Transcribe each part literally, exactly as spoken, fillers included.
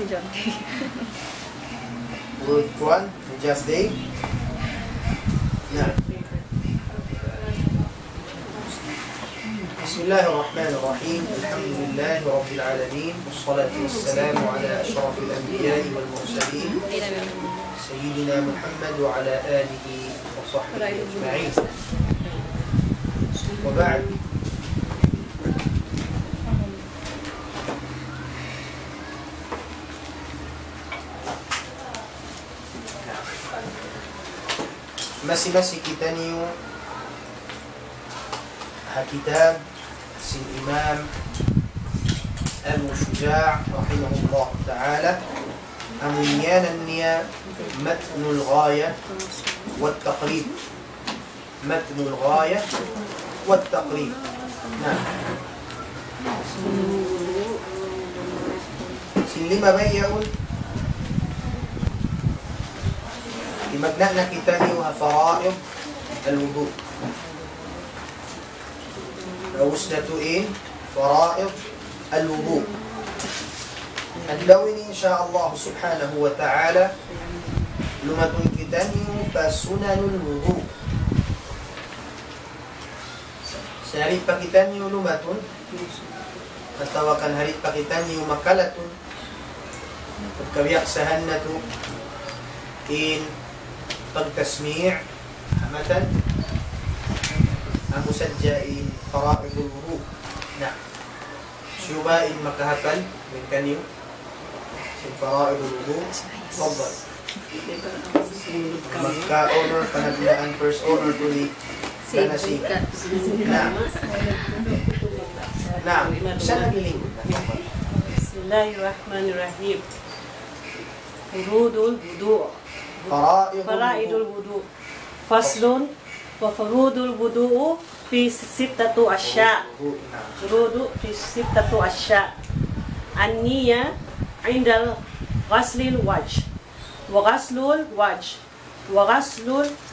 Word one, Mujahid. نعم. بسم الله الرحمن الرحيم. الحمد لله رب العالمين، والصلاة والسلام على أشرف الأنبياء والمرسلين سيدنا محمد وعلى آله وصحبه أجمعين. وبعد، masih-masih kita ni kitab sin Imam Al-Shujaa' rahimahullah ta'ala, amunyan niya matnul ghaya wat taqrib, matnul ghaya wat taqrib. Nah, sin lima bayaun مبنأنا كتابي فرائض الوضوء. وسنة إيه؟ فرائض الوضوء. اللون إن شاء الله سبحانه وتعالى لمة كتابي فسنن الوضوء. سهريب pakitani lumatun atau akan harip pakitani makalatun pagkabiyak sahannatu in التسميع مثلا مسجئين فرائض الوضوء. نعم، شوباء مكهفل من كنيو فرائض الوضوء. تفضل. مكة أونر فنبدأ first owner to the فنسيك. نعم نعم سنة بسم الله الرحمن الرحيم. فروض الوضوء. فرائض فرائض الوضوء. فصل. وفروض الوضوء في ستة أشياء. فروض في ستة أشياء. النية عند غسل الوجه، وغسل الوجه، وغسل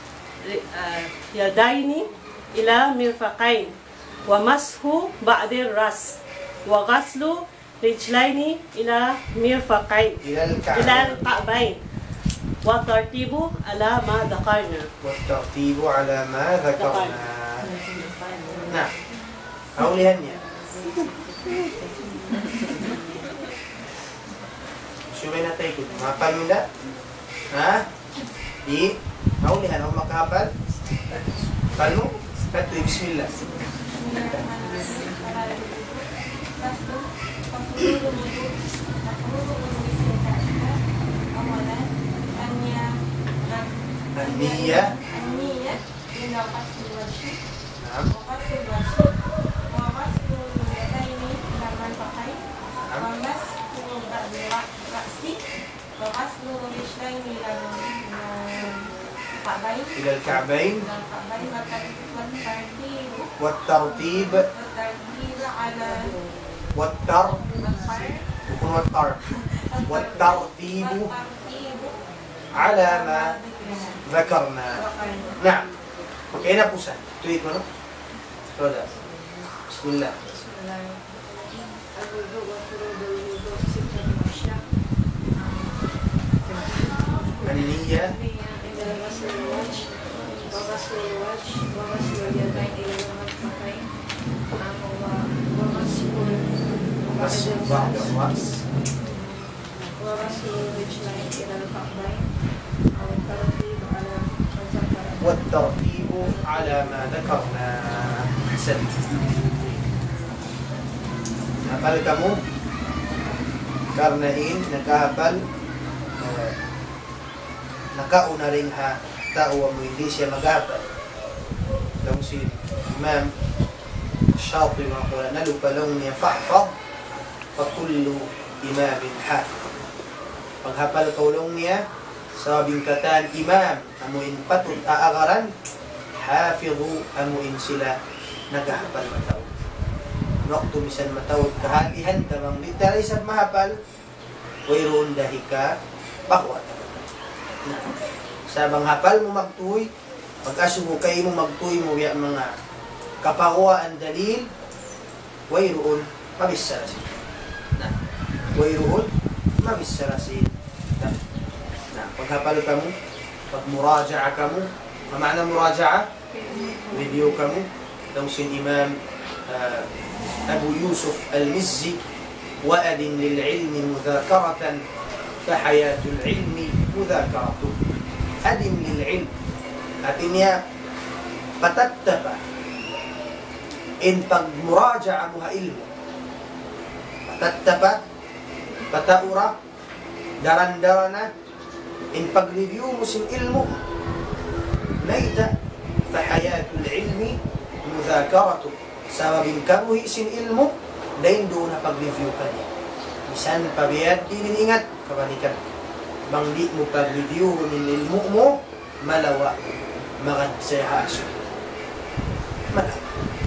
اليدين إلى مرفقين، ومسح بعد الرأس، وغسل رجلين إلى مرفقين إلى الكعبين، والترتيب على ما ذكرنا. والترتيب على ما ذكرنا. نعم. هؤلاء هنيا. شو بين تيجي؟ ما قالوا لا؟ ها؟ دي هؤلاء هم كهبل. قالوا كتب بسم الله. النية النية عند غسل الوجه، نعم، وغسل الوجه، وغسل اليدين إلى المرفقين، نعم، ومسح الرأس، وغسل الرجلين إلى الكعبين إلى الكعبين، والترتيب والترتيب والترتيب على والتر الفرد، يكون والتر والترتيب والترتيب على ما ذكرنا. نعم. أين بوسان؟ تريد منه؟ تفضل. بسم الله. الوضوء وفروض الوضوء ستة أشياء. النية عند غسل الوجه، وغسل الوجه، وغسل اليدين إلى المرفقين، وغسل بعد الرأس، وغسل الرجلين إلى الكعبين، أو الترتيب على ما ذكرنا. والترتيب على ما ذكرنا. أحسنت. Hafal kamu? Karena in nakahafal uh, nakauna rin ha tao mo hindi siya maghafal. Kung si Imam Ash-shafie maqula nalu palong niya fahfad fa kullu imamin hafid. Paghapal kaulong niya sa bingkatan imam amuin patut aagaran hafidhu amuin sila naghahapal matawid. Waktu bisan matawid kahalihan tamang di dali sa mahapal wayroon dahi ka bakwa. Sa bang hapal mo magtuoy pag-asubo kayo mo magtuoy mo ya mga kapahua ang dalil wayroon pabisa sila. Na wayroon mabissarasin. Nah, nah paghapal kamu, pag muraja'a kamu, ma ma'na muraja'a? Review kamu. Tausin Imam uh, Abu Yusuf Al-Mizzi, wa'adin lil'ilmi mudhakaratan fahayatul ilmi mudhakaratuh. Adim lil'ilm, artinya patattaba in pag muraja'a mo ha ilmu, patattaba, pataura, daran-darana, in pag-review mo sin ilmu, naita fahayatul ilmi mudhakaratuh, sababin kamuhi sin ilmu, dahin doon na pag-review ka niya. Isan pabiyad, iningat, kabalikan. Bang di mo pag-review ng ilmu mo, malawa, magad sa haso. Malawa.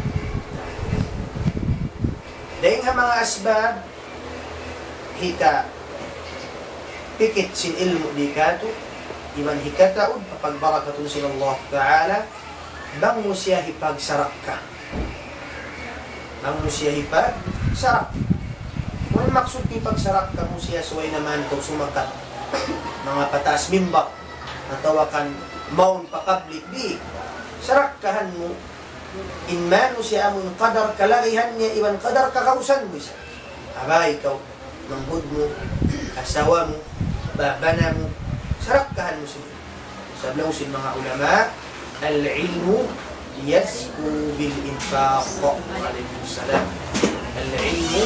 Dahin nga mga asbab, hika, pikit sin ilmu di kato, iman hikataod, kapagbarakatun sin Allah Ta'ala, bang mo siya hipagsarak ka. Bang mo siya hipagsarak. Kung maksud hipagsarak ka mo siya, suway naman kung sumakat. Mga pataas mimbak, natawakan maun pakablik, di, sarakkahan mo, inman mo siya among kadar kalakihan niya, iwan kadar kakausan mo siya. Aba, ikaw, manghud mo, asawa mo, babana mo, sarakkahan mo siya. Sabi lang sin mga ulama, al-ilmu yazku bil-infaq. Waalaikumsalam. Al-ilmu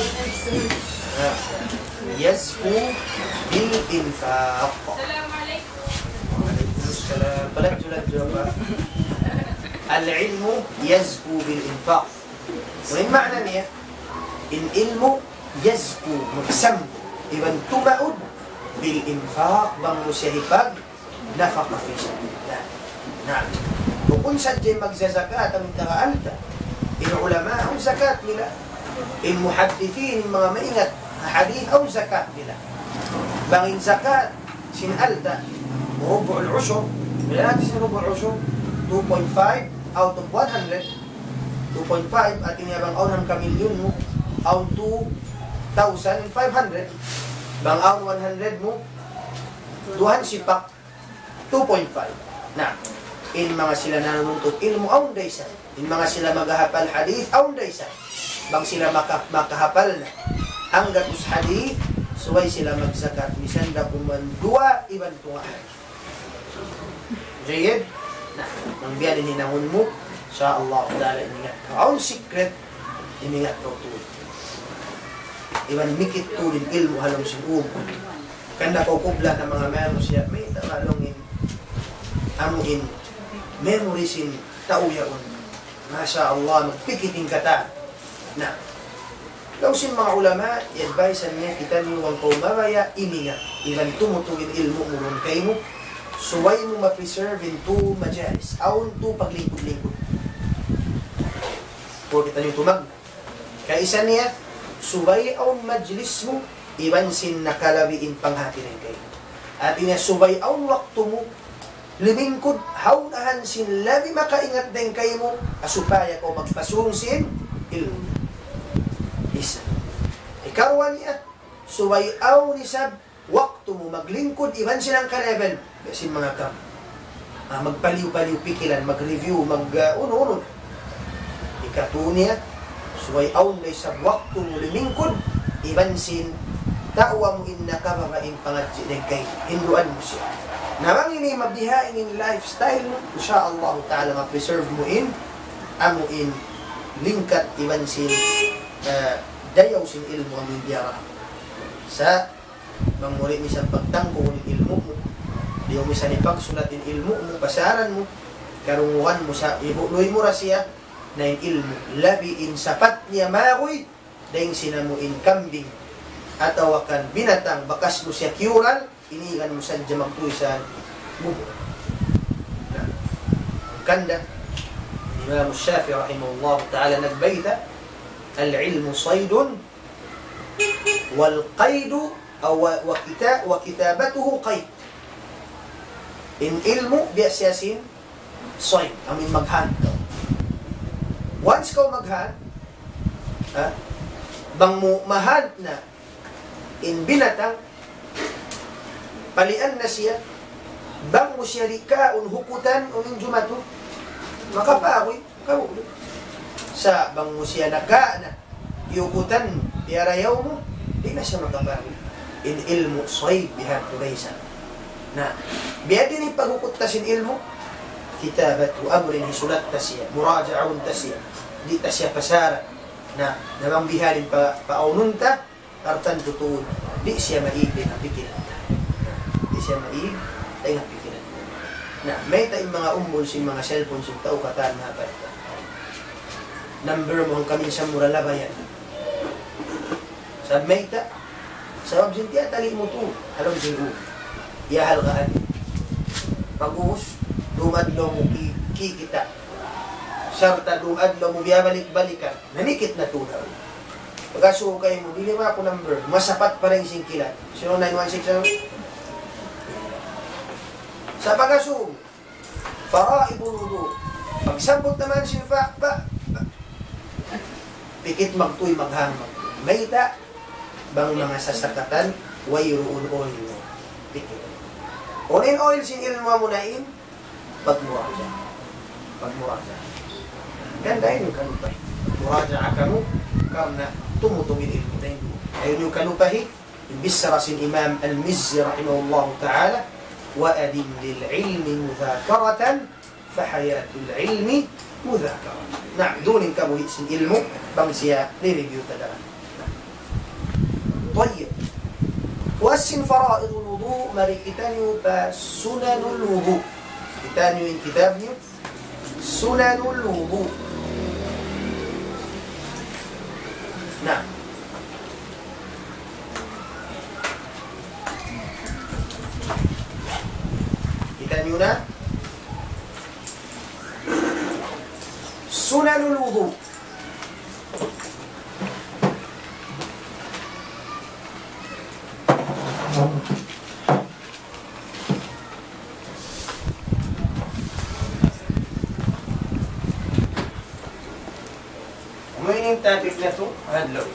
yazku bil-infaq. Waalaikumsalam. Palag-julag-julag. Al-ilmu yazku bil-infaq. Ngayon makna niya, in ilmu yazku, magsam, iban tumaud bil-infaq, bang mo siya hipag nafaqa fi sabilillah. Nah, kung sadya magzazakat ang tagaalta, inulama ang zakat nila, in muhaddithin, mga maingat na hadith ang zakat nila. Bangin zakat, sinalta, rubu'ul ushur, bila natin sin rubu'ul ushur, two point five out of one hundred, two point five, at iniyabang aunang kamilyon mo, aun two thousand five hundred, bang aun one hundred mo, duhan sipak, two point five. Na, in mga sila nanuntut ilmu, aun daysa. In mga sila maghahapal hadith, aun daysa. Bang sila maka, makahapal na. Hanggat us hadith, suway sila magzakat. Misan da kuman dua, iban tungaan. Jayed? Na, nang biyan ininahon mo, sa Allah, dala iningat ka. Aun secret, iningat ka tuwid. Iban mikit tulin ilmu halong sinubo. Kanda ko kubla ng mga mayroon siya, may tamalongin, amuin, memorisin, tauyaon. Masya Allah, magpikiting kata. Na, lausin mga ulama, i-advise niya, kita niyo ang kumabaya, iningat. Iban tumutugin ilmu mo ron kayo mo, suway mo ma-preserve in two majalis, aun two paglingkod-lingkod. Po kita niyo tumag. Kaya isa niya, suway aun majlis mo, iban sin nakalabiin panghati rin kayo. At ina subay aun waktu mo, limingkod, haunahan sin labi makaingat din kayo mo, asupaya ko magpasung sin ilmu. Isa. Ikarwa niya, subay aun isab, waktu mo maglingkod, iban silang ka-level, sin mga kam. Ah, magpaliw-paliw pikilan, mag-review, mag-uno-uno. Uh, Ikatunya, subay aun na isab, waktu mo limingkod, iban sin ta'wa mo inna ka babain pangadjinig kay hinduan mo siya. Namang ini mabdihain in lifestyle mo, insyaallah ta'ala ma-preserve mo in, amo in, lingkat iban sin, uh, dayaw sin ilmu ang biyara. Sa, mangmuri misan pagtangko ng ilmu mo, di mo misan ipagsulatin ilmu mo, pasaran mo, karunguhan mo sa, ibuloy mo rasya, na in ilmu, labi in sapat niya makoy, dahil sinamuin kambing, at awakan binatang, bakas mo siya kyural, inigan mo sa jamagtuisan mo. Ang kanda, Imam Ash-shafie rahimahullah ta'ala nagbayta, al-ilmu saydun, wal-qaydu, wa, kita, wa kitabatuhu qayd. In ilmu, biasyasin, sayd, amin maghan. Once ka maghan, ha, bang mo mahad na in binatang, palian na siya, bang mo siya likaon, hukutan, o ninjumato, makapakoy, kauli. Sa bang mo siya naka na, yukutan, iarayaw mo, di na siya makapakoy. In ilmu, soy, bihan turaysa. Na, biya din ipagukot ta sin ilmu, kitabat o amrin hisulat ta siya, muraja'un ta siya, di ta siya pasara, na namang bihalin pa, paunun ta, tartan tutuun, di siya maibin ang pikiran ta. Di siya maibin ang pikiran ta. Na, may tayong mga umbol sin mga cellphone sin tao katan na pa. Number mo ang kami sa muralabayan. Sa may ta, sabab sintiya tali mo to, alam siya yahal kaan. Pag-uus, dumadlo mo kikita. Sarta dumadlo mo biyabalik-balikan. Nanikit na tunaw. Pagkasuko kayo mo, dili mo ako number. Masapat pa rin singkilan. zero nine one six zero. Sa pagkasuko, faraibul wudu. Pagsambot naman siya pa, pa, pa. Pikit magtuy maghamag. Mayta, bang mga sasakatan, wayruun oil. Pikit. Unin oil sin ilmu mo na in, pagmuraja. Pagmuraja. Ganda yun yung kalupay. Muraja ka mo, karena tumutungin ilmu na yun. Ayun yung kalupahi, bisra sin Imam Al-Mizzi rahimahullah ta'ala, wa adim lil'ilmi mudhakaratan, fahayatul ilmi mudhakaratan. Na, dunin ka mo sin ilmu, bang siya nireview talaga. طيب. وأسن فرائض الوضوء mari kita nyo pa Sunanul Wudu. Kita nyo yung kitab nyo Sunanul Wudu. Nah, kita nyo na Sunanul Wudu. Umuinin topic na ito, hadlaw.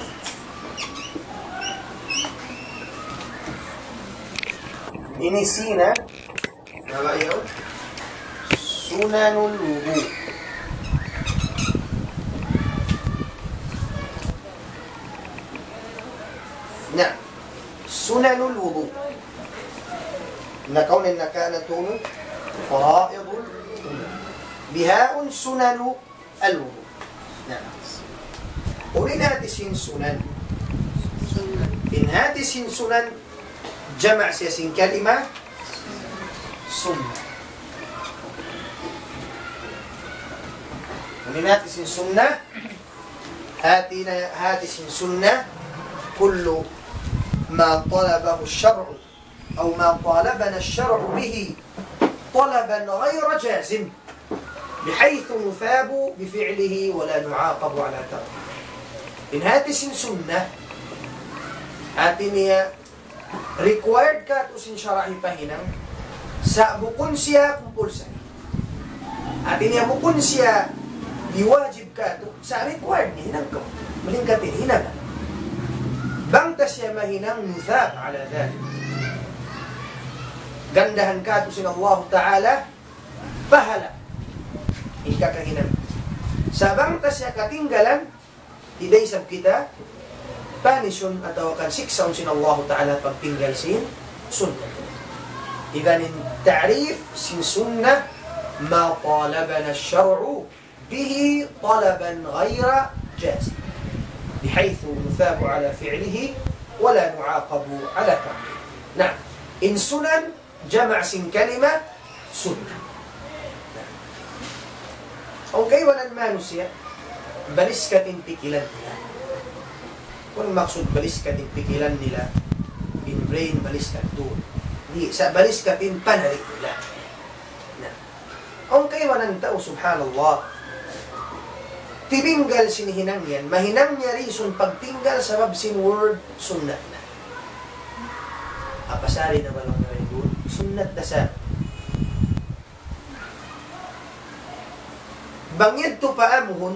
Inisina, nabayaw, Sunanul Wudu. Na, Sunanul Wudu. Nakaunin na ka na tunod, Fara'idul Bihaun Sunanu Al-Wudu. Urin natin sin sunan. In natin sin sunan, jama' siya sin kalima, sunnah. Urin natin sin sunnah, hati na hati sin sunnah, kullu ma talabahu الشرع أو ما طالبنا الشرع به طلبا غير جازم بحيث نثاب بفعله ولا نعاقب على تركه. In hati sin sunnah, hati niya required ka to sin syarahi pahinang sa bukun siya kumpulsan. Hati niya bukun siya diwajib ka to sa required niya hinang ka. Malingkatin, hinang. Bangta siya mahinang nuthab ala dhalik. Gandahan ka to sin Allah Ta'ala, pahala. Ika kahinang. Sa bangta siya katinggalan, idaysab kita, panisyon atau kan siksaon sin Allah Ta'ala pagtinggal sin sunnah. Iganin ta'rif sin sunnah ma talabana syar'u bihi talaban ghayra jazim bihaythu nuthabu ala fi'lihi wala nu'aqabu ala tarkihi. Nah, in sunan jama' sin kalima sunnah. Okay, walang manusia balis kating pikilan nila. Kung maksud balis kating pikilan nila, in brain balis kat doon. Di, sa balis kating panarik nila. Na. Kung kayo manang tao, subhanallah, tibinggal sinihinang yan, mahinang niya reason pagtinggal sa babsin word, sunnat na. Apasari na balong na rin doon, sunnat na sa bangid to paamuhon,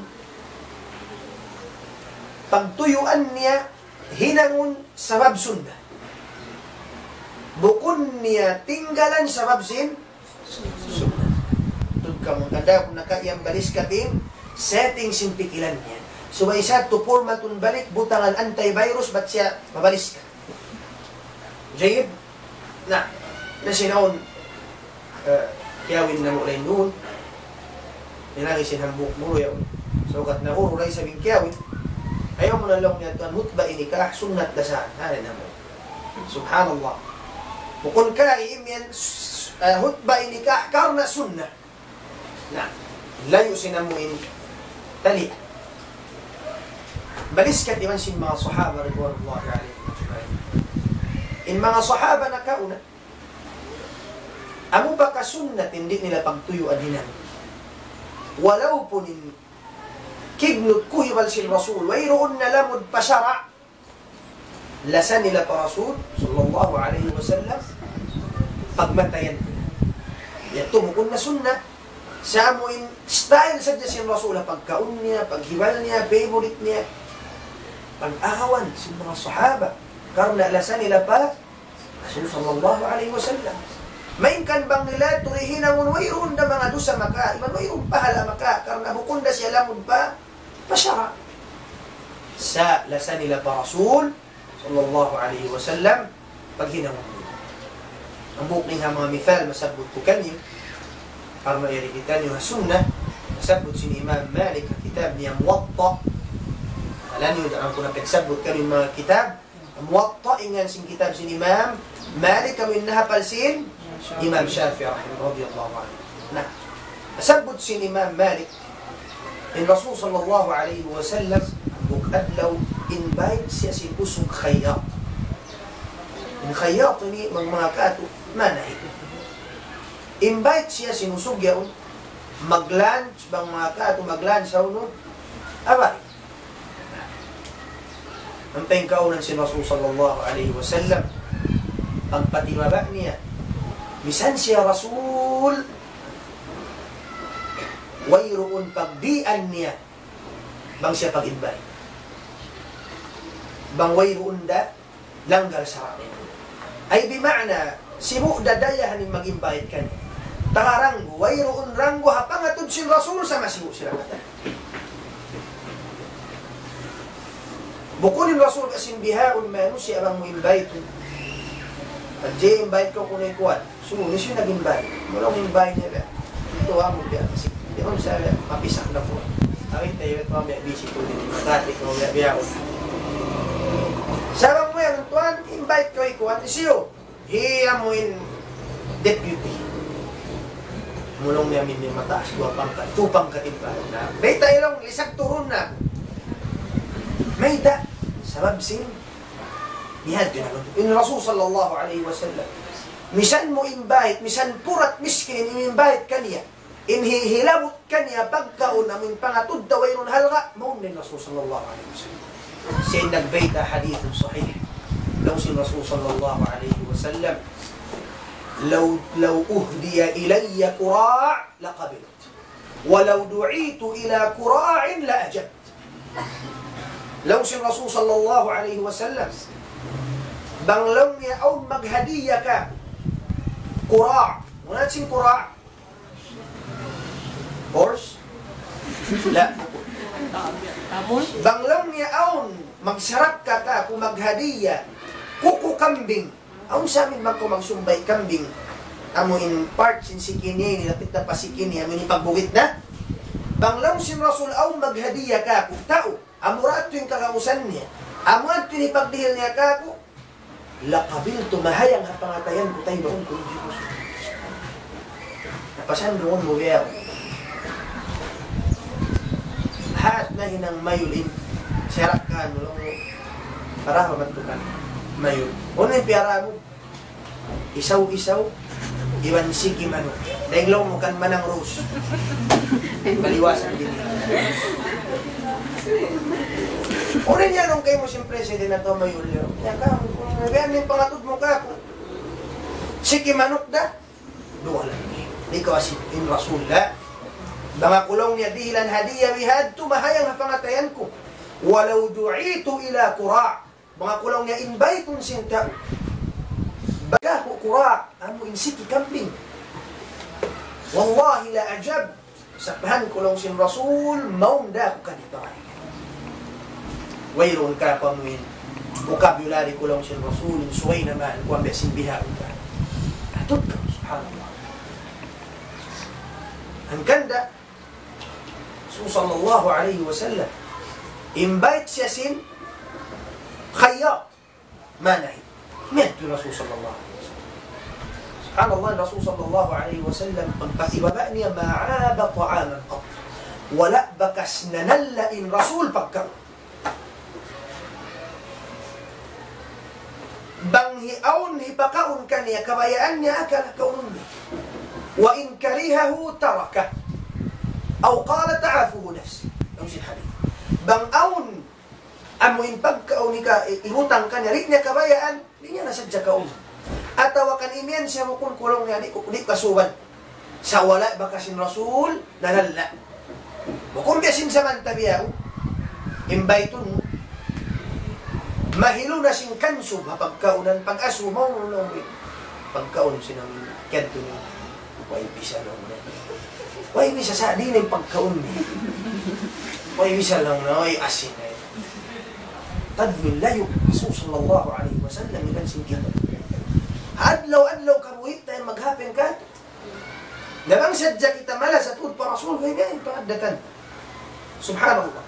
pagtuyuan niya hinangon sa babsunda. Bukun niya tinggalan sabab sin sunnah. Tud ka mo kada kung nakaiyang balis ka din, setting sin pikilan niya. So may isa to formatun balik butangan antivirus ba't siya mabalis ka? Mujahid na nasinawon uh, kiyawin na mo rin noon. Ninagisin hambuk mo yaw. So kat na uro rin sabing kiyawin. Ayaw mo na lang niya ito, hutba inikah, sunnat dasaan. Hari na mo. Subhanallah. Bukun ka, iimyan, uh, hutba inikah, karna sunnah. Na, layo sinamuin, tali. Balis ka iman sin mga sahaba, ridwanullahi alaihim. In mga sahaba na kauna, amo ba ka sunnat, hindi nila pagtuyo adinan. Walaw po nin kibnut kuhiwal si Rasul, wayroon na lamod pasyara, lasan nila pa Rasul, sallallahu alaihi wasallam, pagmatayan nila. Yato, bukod na sunnah, sa amuin, style sa si Rasul, pagkaun niya, paghiwal niya, favorite niya, pag-ahawan sa mga sahaba, karna lasan nila pa, Rasul sallallahu alaihi wasallam. Mainkan bang nila, turihin namun, wayroon na mga dosa maka, iman wayroon pahala maka, karna bukod na siya lamod pa, pasyara. Sa lasan nila pa Rasul sallallahu alaihi wasallam paghinawang nila. Ang bukning nga mga mithal masabot ko kanyo para mairikitan nyo ha sunnah. Masabot si Imam Malik ang kitab niya Muwatta. Alam nyo, daan ko na pagsabot kanyo mga kitab. Muwatta ingan sing kitab si Imam Malik kami nahapal sin Imam Shafie radhiyallahu anhu. Nah, masabot si Imam Malik in Rasul sallallahu alaihi wasallam bukadlaw invite siya si usong khayat. In khayat ni mga mga kato manahit. Invite siya sinusog yaon mag-lunch bang mga kato mag-lunch sa uno abay. Ang pengkaunan si Rasul sallallahu alaihi wasallam pagpatibaba niya bisan siya Rasul wayroon pagdian niya bang siya pag-invite. Bang wayroon da langgar sa amin. Ay bima'na, si mu'dadayahan yung mag-invite ka niya. Takaranggo, wayroon ranggo hapangatod si Rasul sa masimu sila kata. Bukunin Rasul kasing bihaon manu siya bang mo-invite. Pag invite ko kung ikuan, sumunin siya nag-invite. Mulang invite niya ba? Ito ha mo biya kasi di ba sabi, mapisak na po. Awin tayo, ito mamaya busy po din. Matatik mo biyaon. Sabang mo yan, tuwan, invite ko ikuan. Isiyo, hiya mo in deputy. Mulong niya min yung mataas, dua pangkat, tupang katimpal na. May tayo lang, lisag turun na. May da, sabab sin, nihad yun naman. In Rasul sallallahu alaihi wasallam, misan mo invite, misan purat miskin, in-invite ka niya. Inhihilabot ka niya pagkaon namin pangatod daway ron halga maun din Rasul sallallahu alaihi wasallam. Siya nagbayta hadithun sahih. Law si Rasul sallallahu alaihi wasallam law law uhdiya ilayya qura' laqabilt walau du'itu ila qura'in la ajabt. Law si Rasul sallallahu alaihi wasallam bang law niya aw maghadiya ka qura'. Muna sing qura'? Horse? La. Banglang niya aon, magsarap ka ka, kung maghadiya, kuku kambing. Aon sa amin man ko magsumbay kambing, amo in parts in sikini, nilapit na pasikini, amo ni pagbuwit na. Banglang si Rasul aon maghadiya ka, kung tao, amurat yung kakausan niya, amurat yung ipagdihil niya ka, kung lakabil tumahayang hapangatayan ko tayo noon kung Diyos. Napasan doon mo biyaw. Hat na hinang mayulin serak kan mo para mabantukan mayul. Una yung piyara mo isaw-isaw iwan sigi manok. Dahil mo kan manang rose. Baliwasan din. Una niya nung kayo mo siyempre sige na to mayul. Kaya ka, kung nagayan yung pangatod mo ka sigi manok da doon lang. Di ko asin in Rasulullah mga kulong niya dihilan hadiya bihad tumahayang na pangatayan ko walau du'itu ila qura' mga kulong niya invite un sinta baga ko siki kambing. Wallahi la ajab. Sabahan ko lang sin Rasul, maunda ko kanito. Wayroon ka pamuin. Vocabulary ko lang sin Rasul, suway naman, kung ang besimbihan ka. Atod ka, subhanallah. Ang ganda, Rasul sallallahu alaihi wasallam, invite siya sin khayyat. Manay. Medyo Rasul sallallahu alaihi wasallam. Subhanallah, Rasul sallallahu alaihi wasallam, pagpatibaba niya, ma'aba ta'aman qat. Wala bakas nanalain Rasul pagkaroon. Banghiaun hipakaun ka niya, kabayaan niya akala kaunun niya. Wa in karihahu taraka. Aw qala ta'afuhu nafsi. Ang sinhali. Bangaun amuin pagkaun ka, ihutang ka niya, rin niya kabayaan, di niya nasadya kaun. At tawakan imian siya mo kung kulong niya, di, di kasuban. Sa wala bakasin Rasul, nalala. Bukong biyasin sa mantabiyaw, imbaytun mo, mahilo na sing kansub pagkaunan pag-asumaw no pagkaun sinamin kanto ni way bisa lang na way bisa sa din ang pagkaun ni way bisa lang na way asin na tadmin layo Rasul sallallahu alaihi wasallam ilan sing kita adlaw-adlaw kabuhit tayo maghapin ka nabang sadya kita malas at ud pa Rasul way ngayon pangadatan subhanallah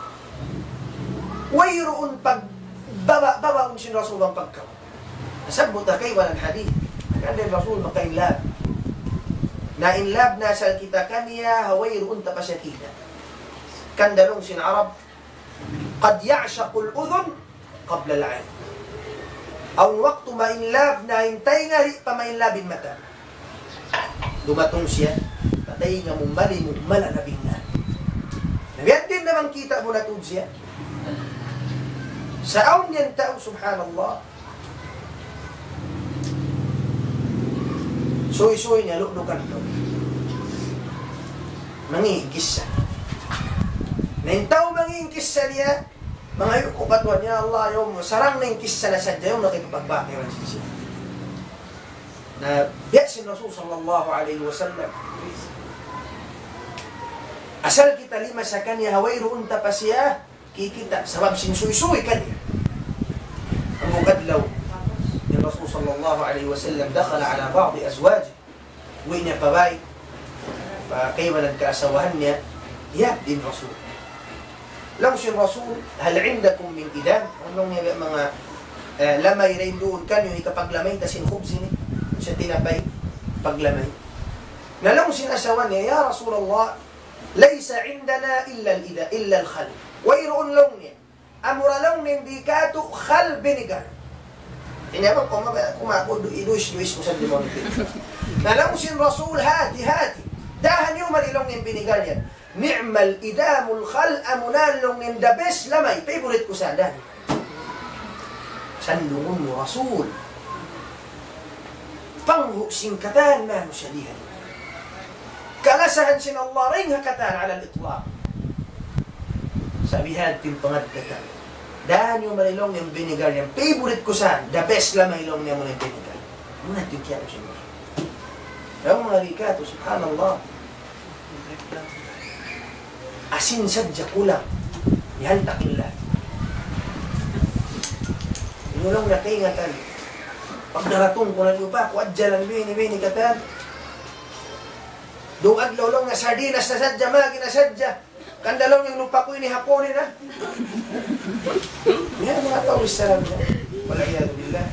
wayroon pag baba baba kung sin Rasul ang pagkaw. Nasabot na kayo walang hadith. Kanda Rasul makainlab. Na-inlab na sa kita kaniya haway roon tapos siya kita. Kanda nung sin Arab qad ya'shaqul udhun qabla al-'ayn. Ang waktu mainlab na hintay nga ri pa mainlabin mata. Dumatong siya patay nga mumbali mumala na bingnan. Nabiyan din naman kita mo natud siya. Sa aun yan tao, subhanallah. Suy-suy niya, luklukan ito. Mangingkis siya. Na yung tao mangingkis siya niya, mga yung kupatuan niya, Allah, yung sarang na yung kis siya na sadya, yung nakikipagbakiran siya. Na biyasin Rasul sallallahu alaihi wasallam. Asal kita lima sa kanya, haway roon pa siya, kikita, sabab sinsuy-suy ka niya. Ang mukadlaw ni Rasul sallallahu alaihi wasallam dakhala ala ba'di azwaj uwi niya pabay pa kayo nagkaasawahan niya iyab din Rasul lang si Rasul hal indakum min idam anong niya mga uh, lamay rin doon kanyo ikapaglamay tasin khubsin siya tinapay paglamay nalang sinasawa niya ya Rasulullah laysa indana illa al-ida illa al-khal wayroon long niya. Amura long hindi ka to khal binigar. Inyaman ko kumako iduis-duis mo sa limon. Nalang sin Rasul hati hati. Dahan yung marilong yung binigar yan. Ni'mal idamul khal amunan long yung the best lamay. Favorite ko sa dahan. Sandungon mo Rasul. Panghuksing katan na mo siya dihan. Kalasahan sin Allah rin hakatan ala al-itlaq. Sabihan tim pangadatan. Dahan yung marilong yung vinegar yung favorite ko sa the best lang marilong niya mo yung vinegar. Muna tingkyan mo siya. Yung mga rikato, subhanallah. Asin sadya kulang. Ihaltakin lang. Inulong na kaingatan. Pag naratong ko na lupa, kuadya lang bini-bini katan. Doon adlaw lang na sardinas na sadya, magi na sadya. Kandalaw yung lupa ko inihaponin na. Yan mga tawis sa lang. Wala iyado billah.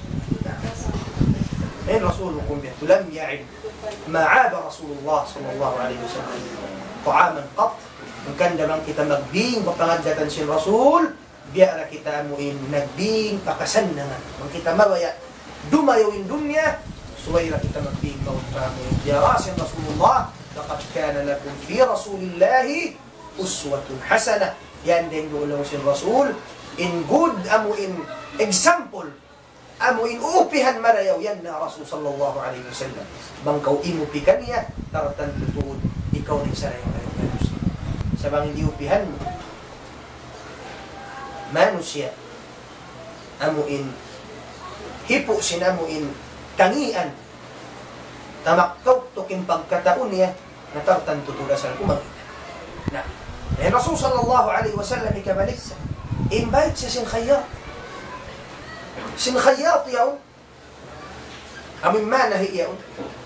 Ayan Rasulullah biyatu lam ya'ib. Ma'aba Rasulullah sallallahu alaihi wasallam. Ta'aman qat. Kung kandamang kita magbing, papangadatan si Rasul, biya na kita amuin nagbing, pakasan naman. Kung kita mawaya, dumayawin dunya, suwayra kita magbing, mawag pa amuin. Ya Rasul Rasulullah, laqad kana lakum fi Rasulillahi uswatun hasanah. Yan din doon si Rasul in good amo in example amo in upihan marayaw yan na Rasul sallallahu alaihi wasallam bangkaw imupi kaniya taratan tutuod ikaw rin sa rayaw rayaw sa bang hindi upihan mo manusya amo in hipo sinamo in tangian tamakkaw tuking pagkataon niya, natartan tutulasan kumagina. Na, eh, Rasul sallallahu alaihi wasallam ikabalik sa, invite sa sinkhayat. Sinkhayat yaon, amin manahi yaon.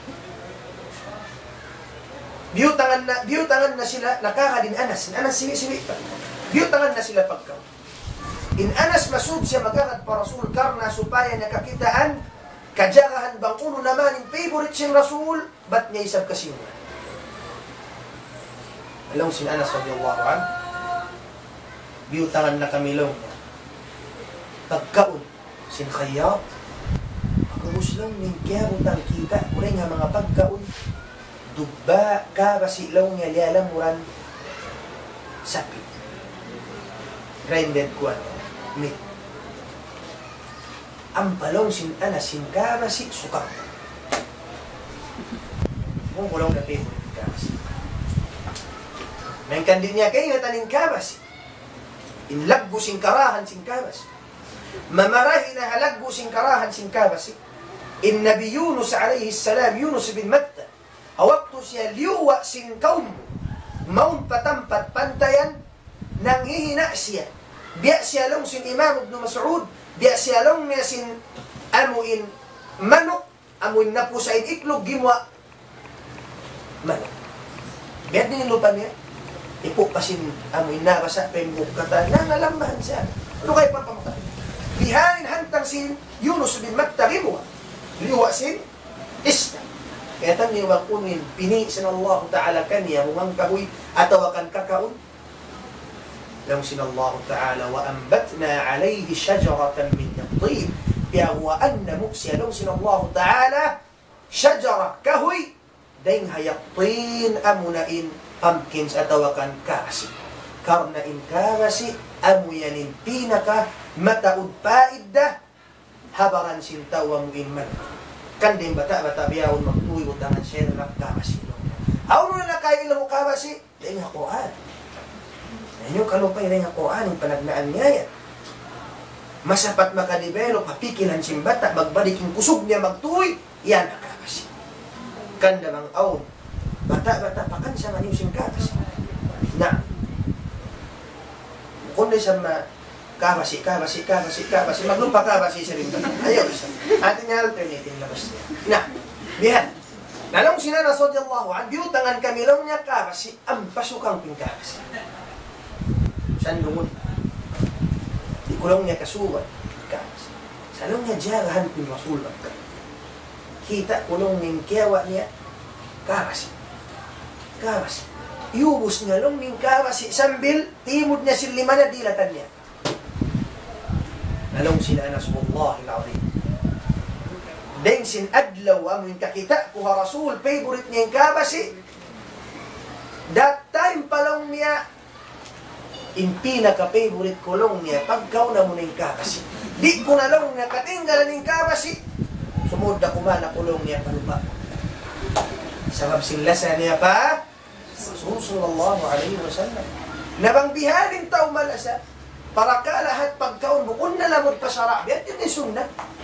Biyutangan na, biyutangan na sila, nakakadin Anas, Anas siwi-siwi pa. Biyutangan na sila pagkaw. In Anas masud siya magagad pa Rasul karna supaya nakakitaan, kajarahan bang uno naman yung favorite siyang Rasul, ba't niya isab kasinungan? Alam sin Anas radiyallahu anhu, biyutangan na kamilong niya. Pagkaon, sin khayat, pagkabus lang ning kaya utang kita, kulay nga mga pagkaon, dubba ka basilaw nga lialamuran sapi grinded kuan meat ang palong sin Anas sin ka basi suka kung kulong na pebo ka basi may kandi niya kayo nga taning ka basi inlaggo sin karahan sin ka basi mamarahi na halaggo sin karahan sin ka basi in Nabi Yunus alayhi salam Yunus bin Matta waktu siya liwa sin kaum maun patampat pantayan nanghihina siya biya siya lang sin Imam Ibn Mas'ud biya siya lang niya sin amuin manok amuin na po sa iklog gimwa manok biya din lupa niya ipo pa sin amuin na basa pembuk kata nangalambahan siya ano kayo pa pamuka bihanin hantang sin Yunus bin Matta gimwa liwa sin isna kaya tanong yung kunin, pini sinallahu ta'ala kanya, humang kahoy, atawakan kakaon. Lang sinallahu ta'ala, wa ambatna alayhi shajaratan min yaqtib. Kaya huwa anna muksya, lang sinallahu ta'ala, shajara, kahoy, daing hayaqtin, amunain, pumpkins, atawakan kasi. Karnain kasi, amuyanin pinaka, mataud paidda, habaran sintawamuin man. Kanding bata-bata biyawon magtuwi utangan siya na nakakasi. Aw na kayo ilang ukabasi, dahil nga Quran. Nanyo kalupay dahil nga Quran, yung panagnaan niya yan. Masapat makadevelop, hapikilan siyang bata, magbalik yung kusog niya magtuwi, yan nakakasi. Kanda mang awn, bata-bata pakan siya nga yung singkatas. Na, kundi siya ma, kabasi, kabasi, kabasi, kabasi. Maglupa kabasi siya rin. Ayaw siya. Atin niya alternative labas niya. Na, bihan. Nalang sina na radiyallahu anhu, biyutangan kami lang niya kabasi, ang pasukang pingkabasi. Saan lungon? Di ko lang niya kasuwan, kabasi. Sa lang niya jarahan pin Rasul ka. Kita ko lang ning kiyawa niya, kabasi. Kabasi. Iubos niya lang ning kabasi, sambil, timod niya silima na dilatan niya. Nalong sila Anas wallahi al-azim. Deng sin adlaw amin kakita ko ha Rasul favorite niya yung kabasi. That time pa lang niya in pinaka favorite ko lang niya pagkaw na mo na yung kabasi. Di ko na lang niya katinggalan yung kabasi. Sumud na kumana ko lang niya palupa. Sabab sinlasa niya pa Rasul sallallahu alaihi wasallam. Nabangbihanin tao malasa. Para ka lahat pagkaon mo, kung nalamod pa sa rabiat, yun yung sunnah.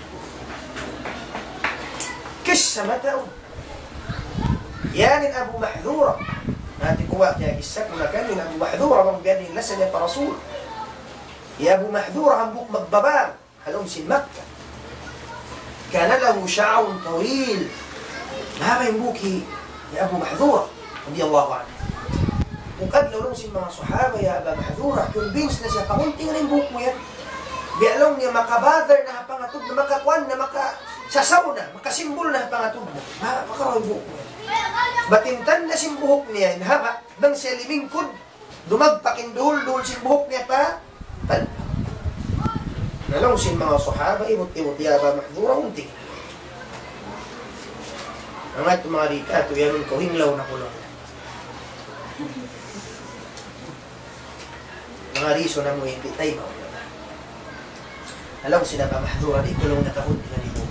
Kis sa mataon. Yanin Abu Mahdura. Natin kuha kaya isa kung na kanin Abu Mahdura, bang biyanin lasa niya pa Rasul. Ya Abu Mahdura, hambuk magbabang, halong sin Makkah. Kana lahu sha'un tawil. Mahabay buki ya Abu Mahdura, radiyallahu anhu. Bukad lulong si mga sahaba, ya Aba Mahdura, convinced na siya, pamunting rin buhok mo yan. Di alam niya makabother na pangatod, na makakuan, na makasasaw na, makasimbol na pangatod mo. Makakaroy buhok mo yan. Batintan na si buhok niya, haba, bang siya limingkod, dumagpakin duhol-duhol si buhok niya pa, talpa. Nalong si mga sahaba, imot-imot, ya Aba Mahdura, unting. Ang ato mga rikato, yan ko hinglaw na kulong. Mga riso na mo hindi tayo mauna. Alam ko sila pa Mahdura, di kulong nakahunti nga ni buhok.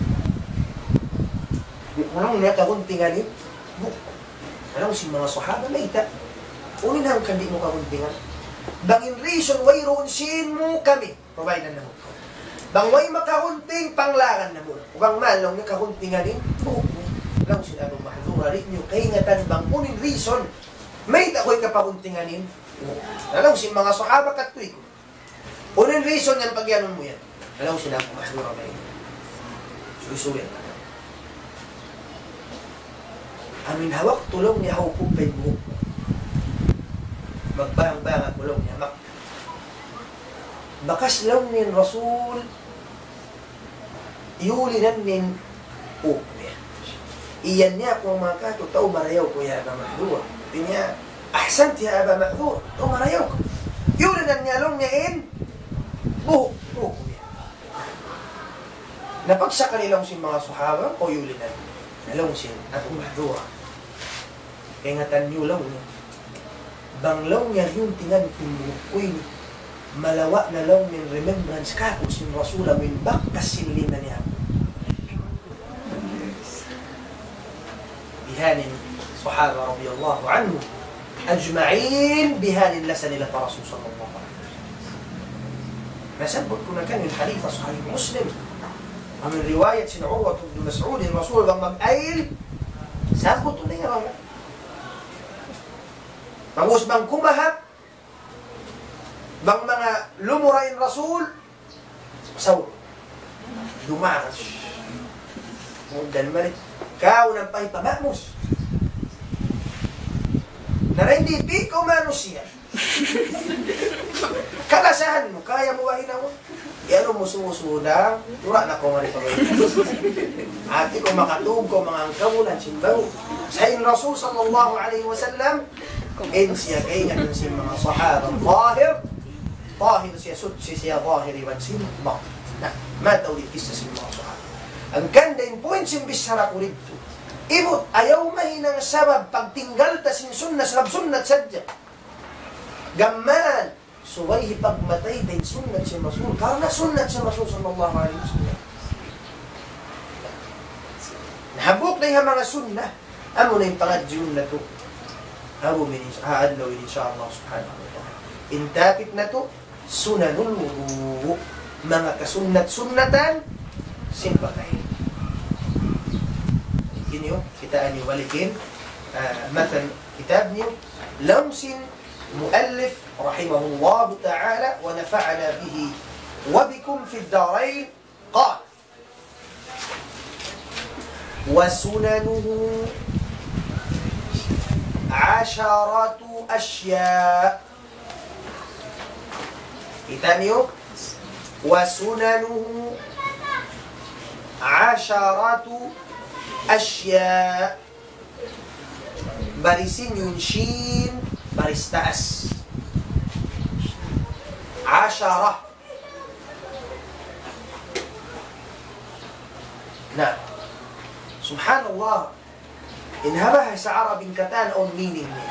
Di kulong nakahunti nga ni buhok. Alam ko si mga sahaba, may ita. Unin ang kandi mo kahunti nga. Bangin reason, way roon sin mo kami. Provide na mo. Bang way makahunting panglangan na mo. Bang malong nakahunti nga ni buhok mo. Lang sila Abu Mahdura rin nyo kay nga tanbang unin reason may takoy kapaguntinganin. Alam si mga sahaba katuy ko. Unin reason yan pagyanon mo yan. Alam sila Abu Mahdura rin. Susuyan na. Amin hawak tulong niya ako kumpay mo. Magbayang-bayang at tulong niya. Bakas lang nin Rasul iulinan nin ukme. Iyan niya kung mga kato, tao marayaw ko ya Aba Mahdura. Inya, ahsant ya Aba Mahdura, tao marayaw ko. Iulinan niya lang niya in buhok, buhok niya. Napagsa kanilang si mga sahaba o iulinan. Nalong si Aba Mahdura. Kaya nga tanyo lang niya. Banglaw niya yung tingan kumukuy malawa na lang min remembrance ka kung sin Rasula min bakkas sinlin na niya. Bihanin sahaba radiyallahu anhu ajma'in bihanin lasa nila pa Rasul sallallahu alaihi wasallam. Nasabot ko na kan yung halifa sahih Muslim. Ang riwayat sin Urwa ibn Mas'ud Rasul bang mag-ail sabot na nga raw. Pagos bang kumahap bang mga lumurain Rasul saw dumaras dan malit kau ng pahipamamos narindi piko manusia kalasahan mo kaya mo wahin ako yan mo sumusuda tura na ko maripagay ati ko makatug ko mga angkamulan simbaw sa in Rasul sallallahu alaihi wasallam in siya kaya ng si mga sahabang zahir طاهر سيسد سيا ظاهري وانسين ما ما تولي قصة سيما صحابة أن كان دين بوينسين بالشرق ولدتو إبوت أيوم هنا سبب pagtinggalta sin sunna sarab sunnat sadya gamman suwayhi pagmatay din sunnat si Rasul karena sunnat si Rasul sallallahu alaihi wasallam nahabok na yung mga sunnah amo na yung pangadjun na to amo minis haadlaw inshallah subhanahu wa ta'ala intapit na to Sunanul Wudu, mga kasunnat-sunnatan simpatay. Ini yo kita ani walikin matan kitab niyo lamsin muallif rahimahullah ta'ala wa nafa'ana bihi wa bikum fi ad-darain qala wa sunanuhu asharatu asya' kita niyo wa sunanuhu asharatu asya barisin yung shin baris taas ashara na subhanallah inhabah sa Arabing katan on meaning niya.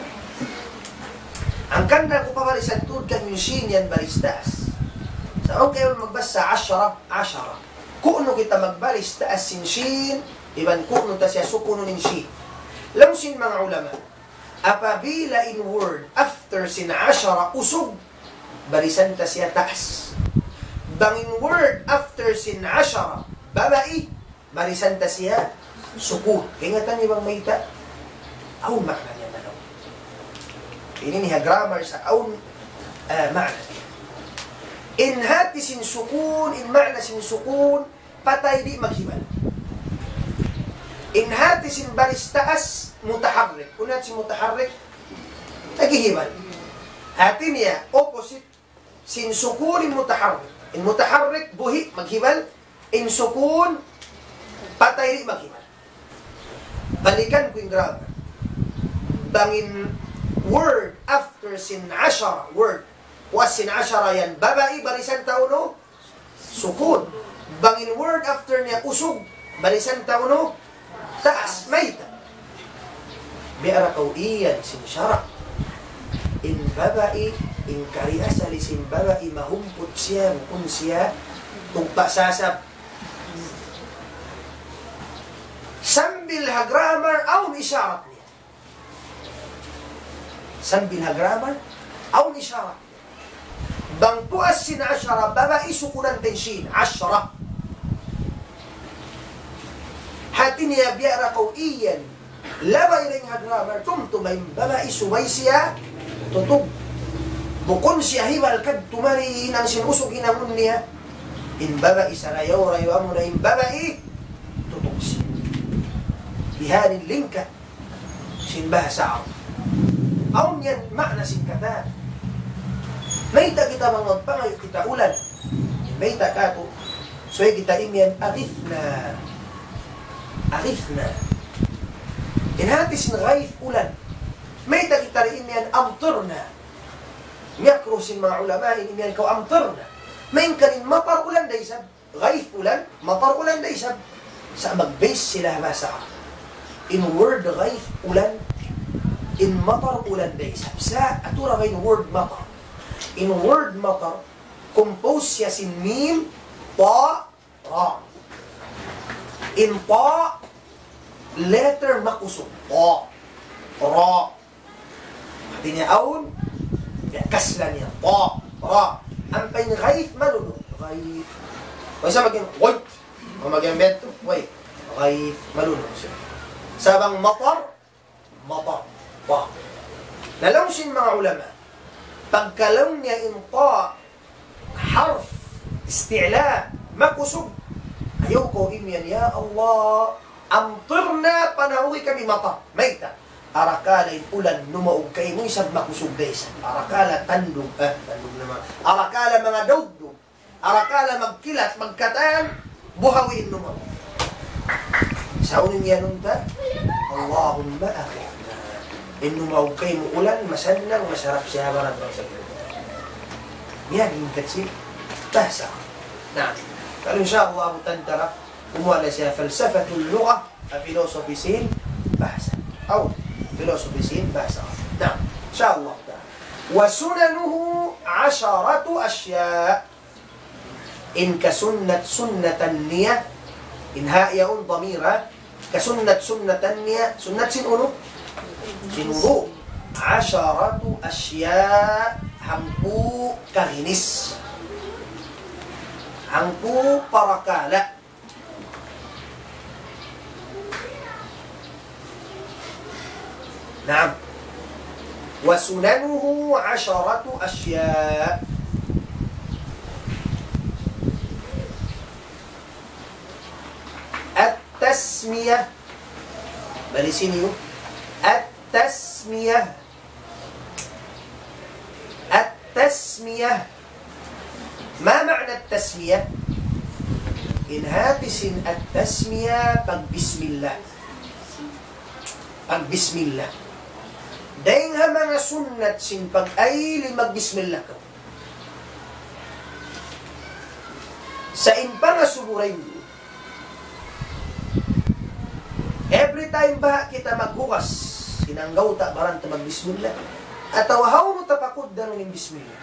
Ang kanda ko pa barisan tuod kan yung shin yan baristas. Sa okay kayo magbasa ashara, ashara. Kuno kita magbaristas sin shin, iban kuno ta siya sukuno nin shin. Lamsin mga ulama, apabila in word after sin ashara usog, barisan ta siya taas. Bang in word after sin ashara, babai, barisan ta siya sukun. Kaya nga tani bang mayta, aw makna niya na daw. Ini niya grammar sa aun uh, makna. In hati sin sukun, in makna sin sukun, patay di maghibal. In hati sin baris taas, mutaharrik. Unat sin mutaharrik, naghihibal. Hati niya, opposite, sin sukun, in mutaharrik. In mutaharrik, buhi, maghibal. In sukun, patay di maghibal. Balikan ko yung grammar. Bangin word after sin ashara, word, was sin ashara yan, babai, barisan tauno, sukun. Bangin word after niya, usog, barisan tauno, taas, mayta. Biara kau iyan, sin syara. In babai, in kariasali sin babai, mahumput siya, mukun siya, tugpa sasab. Sambil ha grammar, aun isyarat niya. Sambil ha grammar, aun isyarat niya. Bang puas sin ashara, babai sukunan tenshin, ashara. Had Matiniya biara ko iyan. Labay ring hagramer. Tumtumay babay subay siya. Tutog. Bukon siya hibal kad tumari nang sinusog inamun niya. In babay sarayaw rayo amo na in babay. Tutog siya. Bihanin lingka. Sinbahasa ako. Aun yan makna singkatan. Mayta kita mga pangayo kita ulan. Mayta kato. So kita imyan arifna. Arifna. Inhatis na ghaif ulan. Mayta kita rin imyan amturna. Miyakrusin mga ulama imyan ko amturna. Mayin ka rin matar ulan da isab. Ghaif ulan, matar ulan da isab. Sa mag-base sila basa. In word ghaif ulan, in matar ulan da isab. Sa atura in word matar. In word matar, compose siya sin mim, ta, ra. In ta, letter makusog. Ta, ra. Pati niya aun, kasla niya. Ta, ra. Ang pain ghaif malulog. Ghaif. O isa maging wait. O maging beto, wait. Ghaif malulog siya. Sabang matar, matar, ta. Nalawsin mga ulama. Pagkalaw niya in ta, harf, isti'la, makusog. Ayaw ko imyan, ya Allah, amtirna panahuwi kami mata. Mayta. Arakala in ulan, numaog kayo mo isang makusog daysa. Arakala tandog, eh, tandog naman. Arakala mga dawdog. Arakala magkilat, magkatan, buhawin numaog. Sa unin yan nun ta, Allahumma akhir. Inumaw kayo mo ulan, masanang, masarap siya barang sa kita. Yan, yung katsi, bahasa. Nah, kalau insyaAllah tantara, kumuha siya falsafatul lugha, filosofi sin, bahasa. Aw, filosofi sin, bahasa. Nah, insyaAllah. Wa sunanuhu asharatu asya. In kasunnat sunnatan niya, in ha'yaun damira, kasunnat sunnatan niya, sunnat sin uno, Sinuro, asyaratu asya, hampu kahinis. Hampu parakala. Naam. Wasunanuhu asyaratu asya. At-tasmiyah. Balisin niyo. At-tasmiyah. At-tasmiyah. Ma ma'na at-tasmiyah? Inhatisin at-tasmiyah pag bismillah. Pag bismillah. Dahil nga mga sunnat sin pag ay mag-bismillah ka. Sa impa nga suburay mo, every time ba kita maghukas, sinanggaw ta baran ta mag-bismillah, at awahaw mo tapakod na ng bismillah.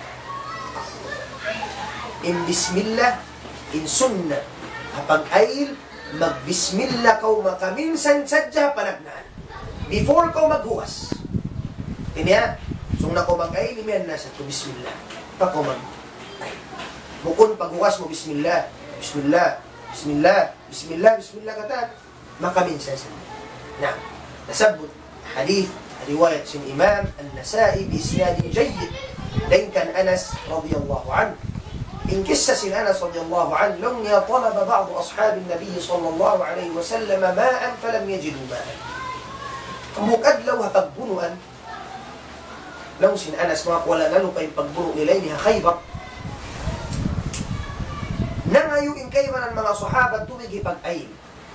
In bismillah, in sunnah, kapag ayil, mag-bismillah kaw makaminsan sadya panagnaan. Before kaw maghukas. Kanya, sung na ko mag-ayil, imiyan na sa to bismillah. Pa ko mag-ayil. Bukon paghukas mo, bismillah, bismillah, bismillah, bismillah, bismillah kata, makaminsan sadya. Na, nasabot, hadith, riwayat sin Imam An-Nasa'i bi-isnadin jayyid. Dan kan Anas radhiyallahu anhu. In kisah sin Anas radhiyallahu anhu, lamma talaba ba'd ashab an-nabiy sallallahu alayhi wa sallam ma'an falam yajidu ma'an. Mukadlaw pagbunuan. Law sin Anas mga wala na pa yung pagbuno nila ni Khaybar. Nangayuin kayo man ang mga sahabat tubig ipag-ayil.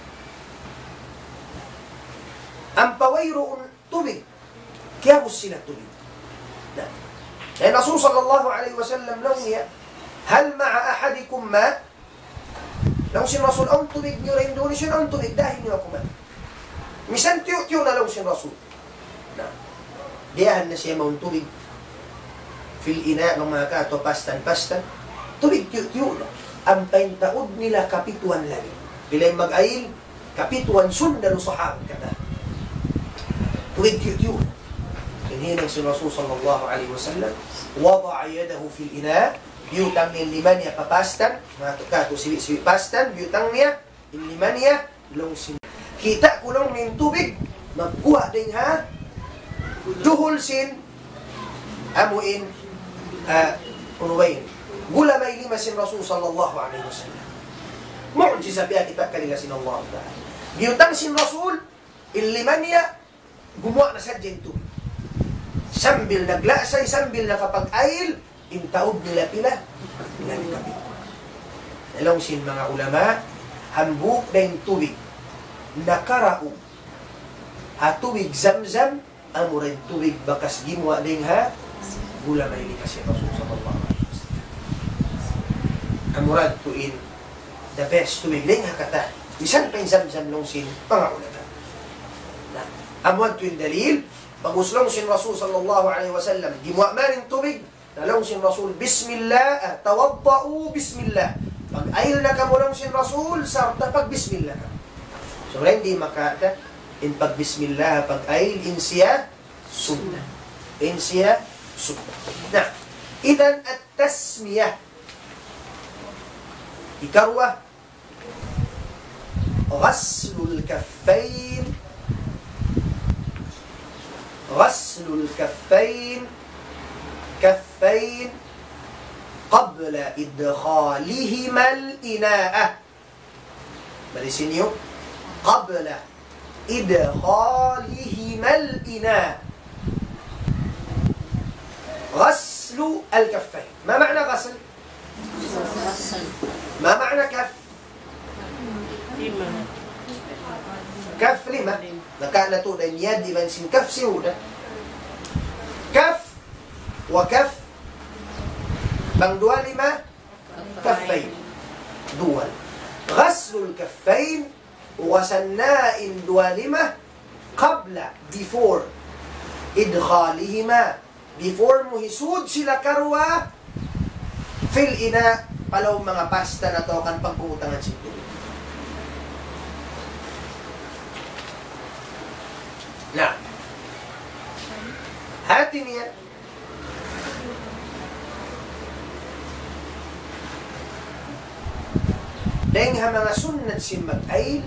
Ang pawayroon tubig. Kaya mo sila tubig. Na. Eh, Rasul sallallahu alayhi wa sallam law niya, hal ma'a ahadikum ma? Law si Rasul ang tubig niyo rin doon siya ang tubig dahil niyo ako man. Misan tiyo-tiyo na law si Rasul. Na. Diyahan na siya maun tubig. Fil ina ng mga kato pastan-pastan. Tubig tiyo-tiyo na. Ang paintaod nila kapituan lang. Bilay mag-ayil, kapituan sundan sahab kata. Tubig tiyo-tiyo na. Hinhinang si Rasul sallallahu alaihi wasallam, wada'a yadahu fil ina, biyutang niya liman niya papastan, mga tukato siwi-siwi pastan, biyutang niya, in liman niya, long sin. kita ko lang ng tubig, magkuha din ha, duhol sin, amuin, uh, unuwain. Gula may lima sin Rasul sallallahu alaihi wasallam. Mu'jiza biya kita kanila sin Allah Ta'ala. Giyutang sin Rasul, ilima niya, gumawa na sa dyan tubig. Sambil naglasay, sambil nakapag-ayil, intaob nila pila, nila kapit. Nalong sin mga ulama, hambuk na yung tubig, nakaraog. Ha tubig zamzam, amo rin tubig bakas gimwa din ha, gula may lima si Rasul sallallahu alaihi wasallam. Amurad tuin, the best tubig din ha kata. Bisan pa yung zamzam long sin, mga ulama. Na, amurad tuin dalil, paguslong sin Rasul sallallahu alaihi wasallam, gimwa man yung tubig, nalong sin Rasul, Bismillah, tawadda'u Bismillah. Pag ayil na ka mo lang sin Rasul, sarta pag Bismillah ka. So, hindi makata, in pag Bismillah, pag ayil, in siya, sunnah. In siya, sunnah. Na, idan at tasmiyah. Ikarwa, ghaslul kaffayn, ghaslul kaffayn, kaffayn, قبل إدخالهما الإناء. Balisin niyo. قبل إدخالهما الإناء. غسل الكفين. ما معنى غسل؟ ما معنى كف؟ كف لما؟ لكان تودا يد من سن كف سيودا. كف وكف bang dua lima kaffain dual ghaslul kaffain wasannain dua lima qabla before idkhalihima before muhisud sila karwa fil ina palaw mga pasta na to kan pagpuutangan sito. Na hati niya dahil nga mga sunnat sin mag-ayil,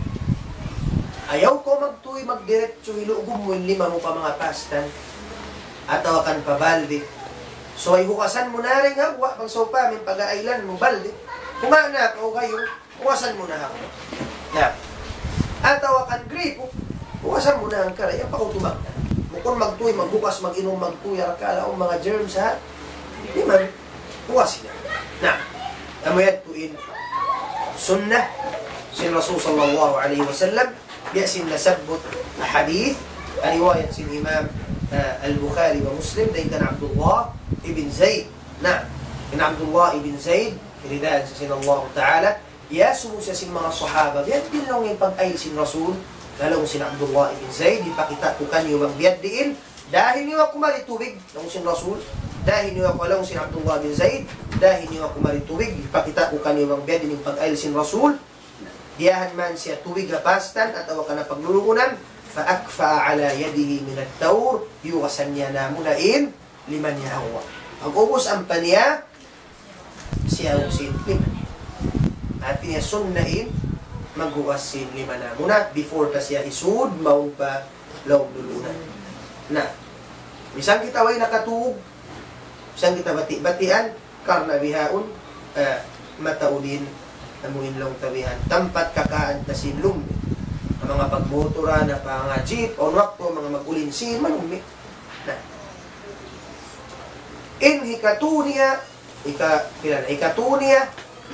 ayaw ko magtuwi, magdiretso, ilugom mo, lima mo pa mga pastan, at awakan pa balde. So ay hukasan mo na rin hagwa, pang sopa, may pag-aailan mo balde. Kung na ako kayo, hukasan mo na ako. Na, at awakan gripo, hukasan mo na ang karay, ang pakutumag na. Mukon magtuwi, magbukas, mag-inom, magtuwi, akala o mga germs ha, di man, hukasin na. Na, amoyad tuin, sunnah sin Rasul sallallahu alaihi wasallam biasin nasabut hadith riwayat sin Imam uh, al-Bukhari wa Muslim dari kan Abdullah ibn Zaid. Nah, kan Abdullah ibn Zaid ridaan sin Allah Ta'ala ya sumu sa sin mga sahaba biad din lang yung pag-ayil sin Rasul lalong sin Abdullah ibn Zaid ipakita ko kanyo magbiad diin dahil niyo ako maritubig ng sin Rasul dahil niyo ako alam sin Abdullah bin Zaid dahil niyo ako maritubig ipakita ko kanyo ang biyad din pag-ayil sin Rasul diyahan man siya tubig hapastan at awa ka na pagluluunan fa-akfa ala yadihi min at-tawr yuwasan niya na munain liman niya hawa ang ubos ang paniya siya usin liman at niya sunnain maghuwasin liman na muna before pa siya isud maung pa lawag lulunan na misang kita way nakatuog misang kita bati-batian karna bihaun uh, mataudin amuin lang tabihan tampat kakaan na sinlum ang mga pagmotora na mga jeep o wakto mga magulinsin manumi na in hikatunia ika pilan hikatunia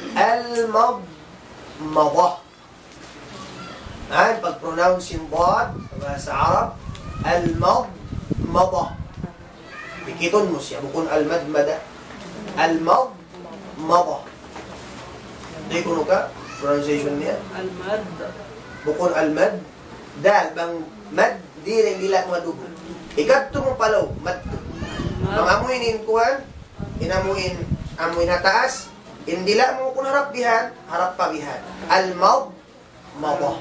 al-madmadah ang pag-pronounce yung bod sa Arab al-madmadah bikiton mo siya bukon al-madmada al-madmadah di kuno ka pronunciation niya al-mad bukon al-mad dal bang mad di rin dila mo dugo ikadto mo palaw mad ang amuinin kuhan inamuin amuin na taas indila mo kung harap bihan harap pa bihan al-mad madah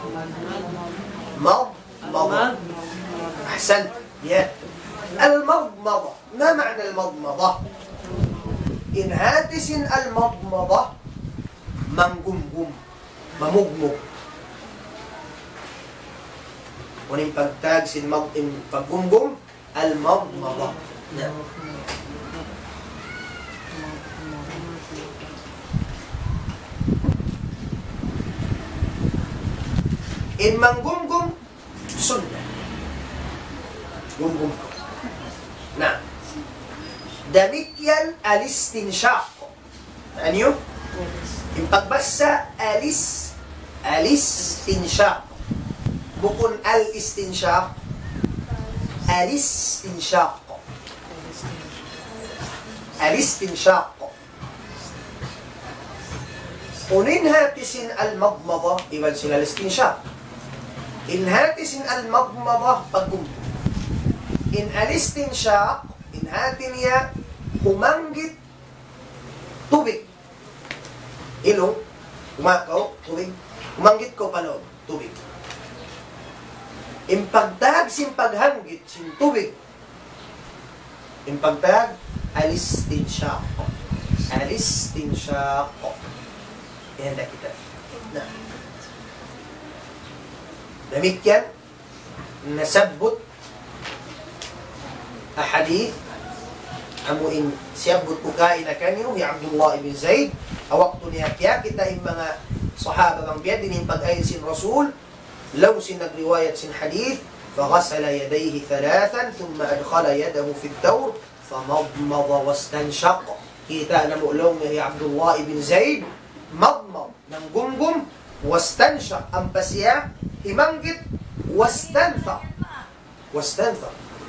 mad madah ahsan ya al-madmadah ma ma'na al-madmadah in hadisin al-madmadah manggumgum, mamugmog. Kuning pagtag sin mag in paggumgum al-madmada. Na. In manggumgum sunnah. Gumgum ko. Na. Demikian al-istinshaq. Ano yun? Yung pagbasa alis al-istinshaq. Bukun al-istinshaq. Al-istinshaq. Al-istinshaq. Uninhatisin al-madmada, iwan sin al-istinshaq. Inhatisin al-madmada, paggumgum. In al-istinshaq, inhati niya, humanggit tubig. Ilong, umakaw, tubig. Humanggit ko paloob, tubig. In pagtag, sin paghanggit, sin tubig. In pagtag, al-istinshaq. Al-istinshaq. Yan na kita. Na. Demikian, nasabot ahadith amuin siyabot ko kain na kanyo ya Abdullah ibn Zaid awakto niya kaya kita yung mga sahaba bang biya din yung pag-ayin sin Rasul law sin nagriwayat sin hadith faghasala yadayhi thalathan thumma adkhala yadahu fi ad-dawr famadmada wastanshaq. Kita na mu'law niya ya Abdullah ibn Zaid madmad ng gumgum wastanshaq ang pasya himanggit wastanthaq wastanthaq.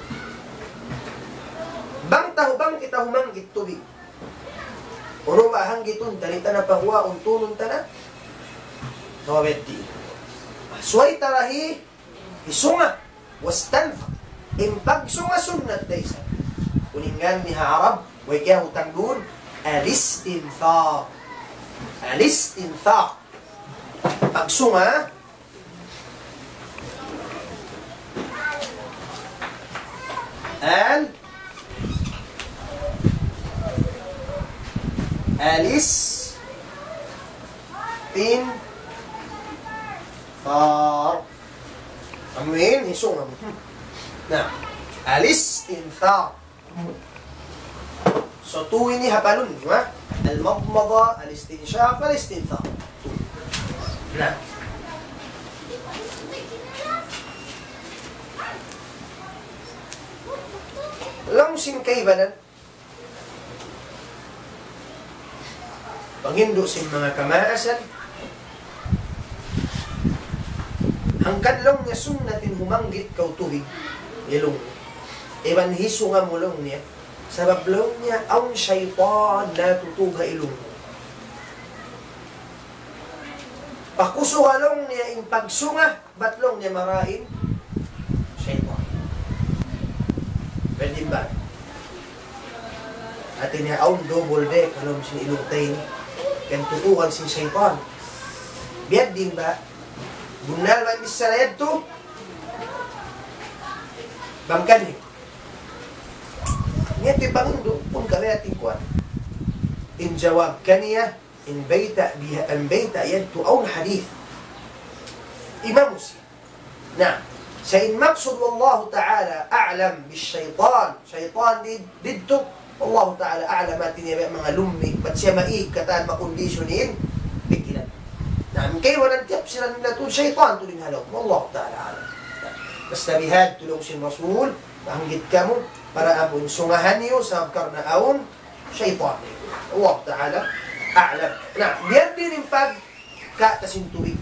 Bang tahu bang kita humanggit tubig. Uno ba hanggitun dalita na pahuwa untunun tana. Nawabeti. Suway tarahi isunga wastanfa. Impag sunga sunnat daysa. Kuningan ni Arab way kaya hutang dun al-istinthaq. Al-istinthaq. Pag sunga al Alis tin thar amin hisung amin na alis tin thar so tuwi ni hapalun di ba al-madmada al-istinshaq al-istinthar na lamsin kaibanan panghindo sin mga kamaasan hangkan lang niya sunnatin humanggit kaw tubig ilong iban hiso nga mulong niya sabab lang niya ang syaitan natutuga ilong pakusuhalong niya in pagsunga batlong niya marahin syaitan pwede ba atin niya aun double deck alam sin ilong tayo kan tutukan si syaitan. Biar din ba? Bunal ba bisarayad to? Bangkan ni. Niya ti pangundo pun kami ating kuan. In jawab kaniya in baita biha an baita yadtu aw hadith. Imam Muslim. Na sa in maqsud wallahu ta'ala a'lam bis syaitan. Syaitan did didto Allah Ta'ala a'lamatin niya mga lumig ba't siya maig kataan makondisyonin bigilan namin kayo walang tiyap sila nila ito syaitan tuling halaw Allah Ta'ala alam basta bihad tulong sin Rasul mahanggit ka mo para amon sungahan niyo sa karnaon syaitan Allah Ta'ala a'lam na biyan din yung pag katasin tuwig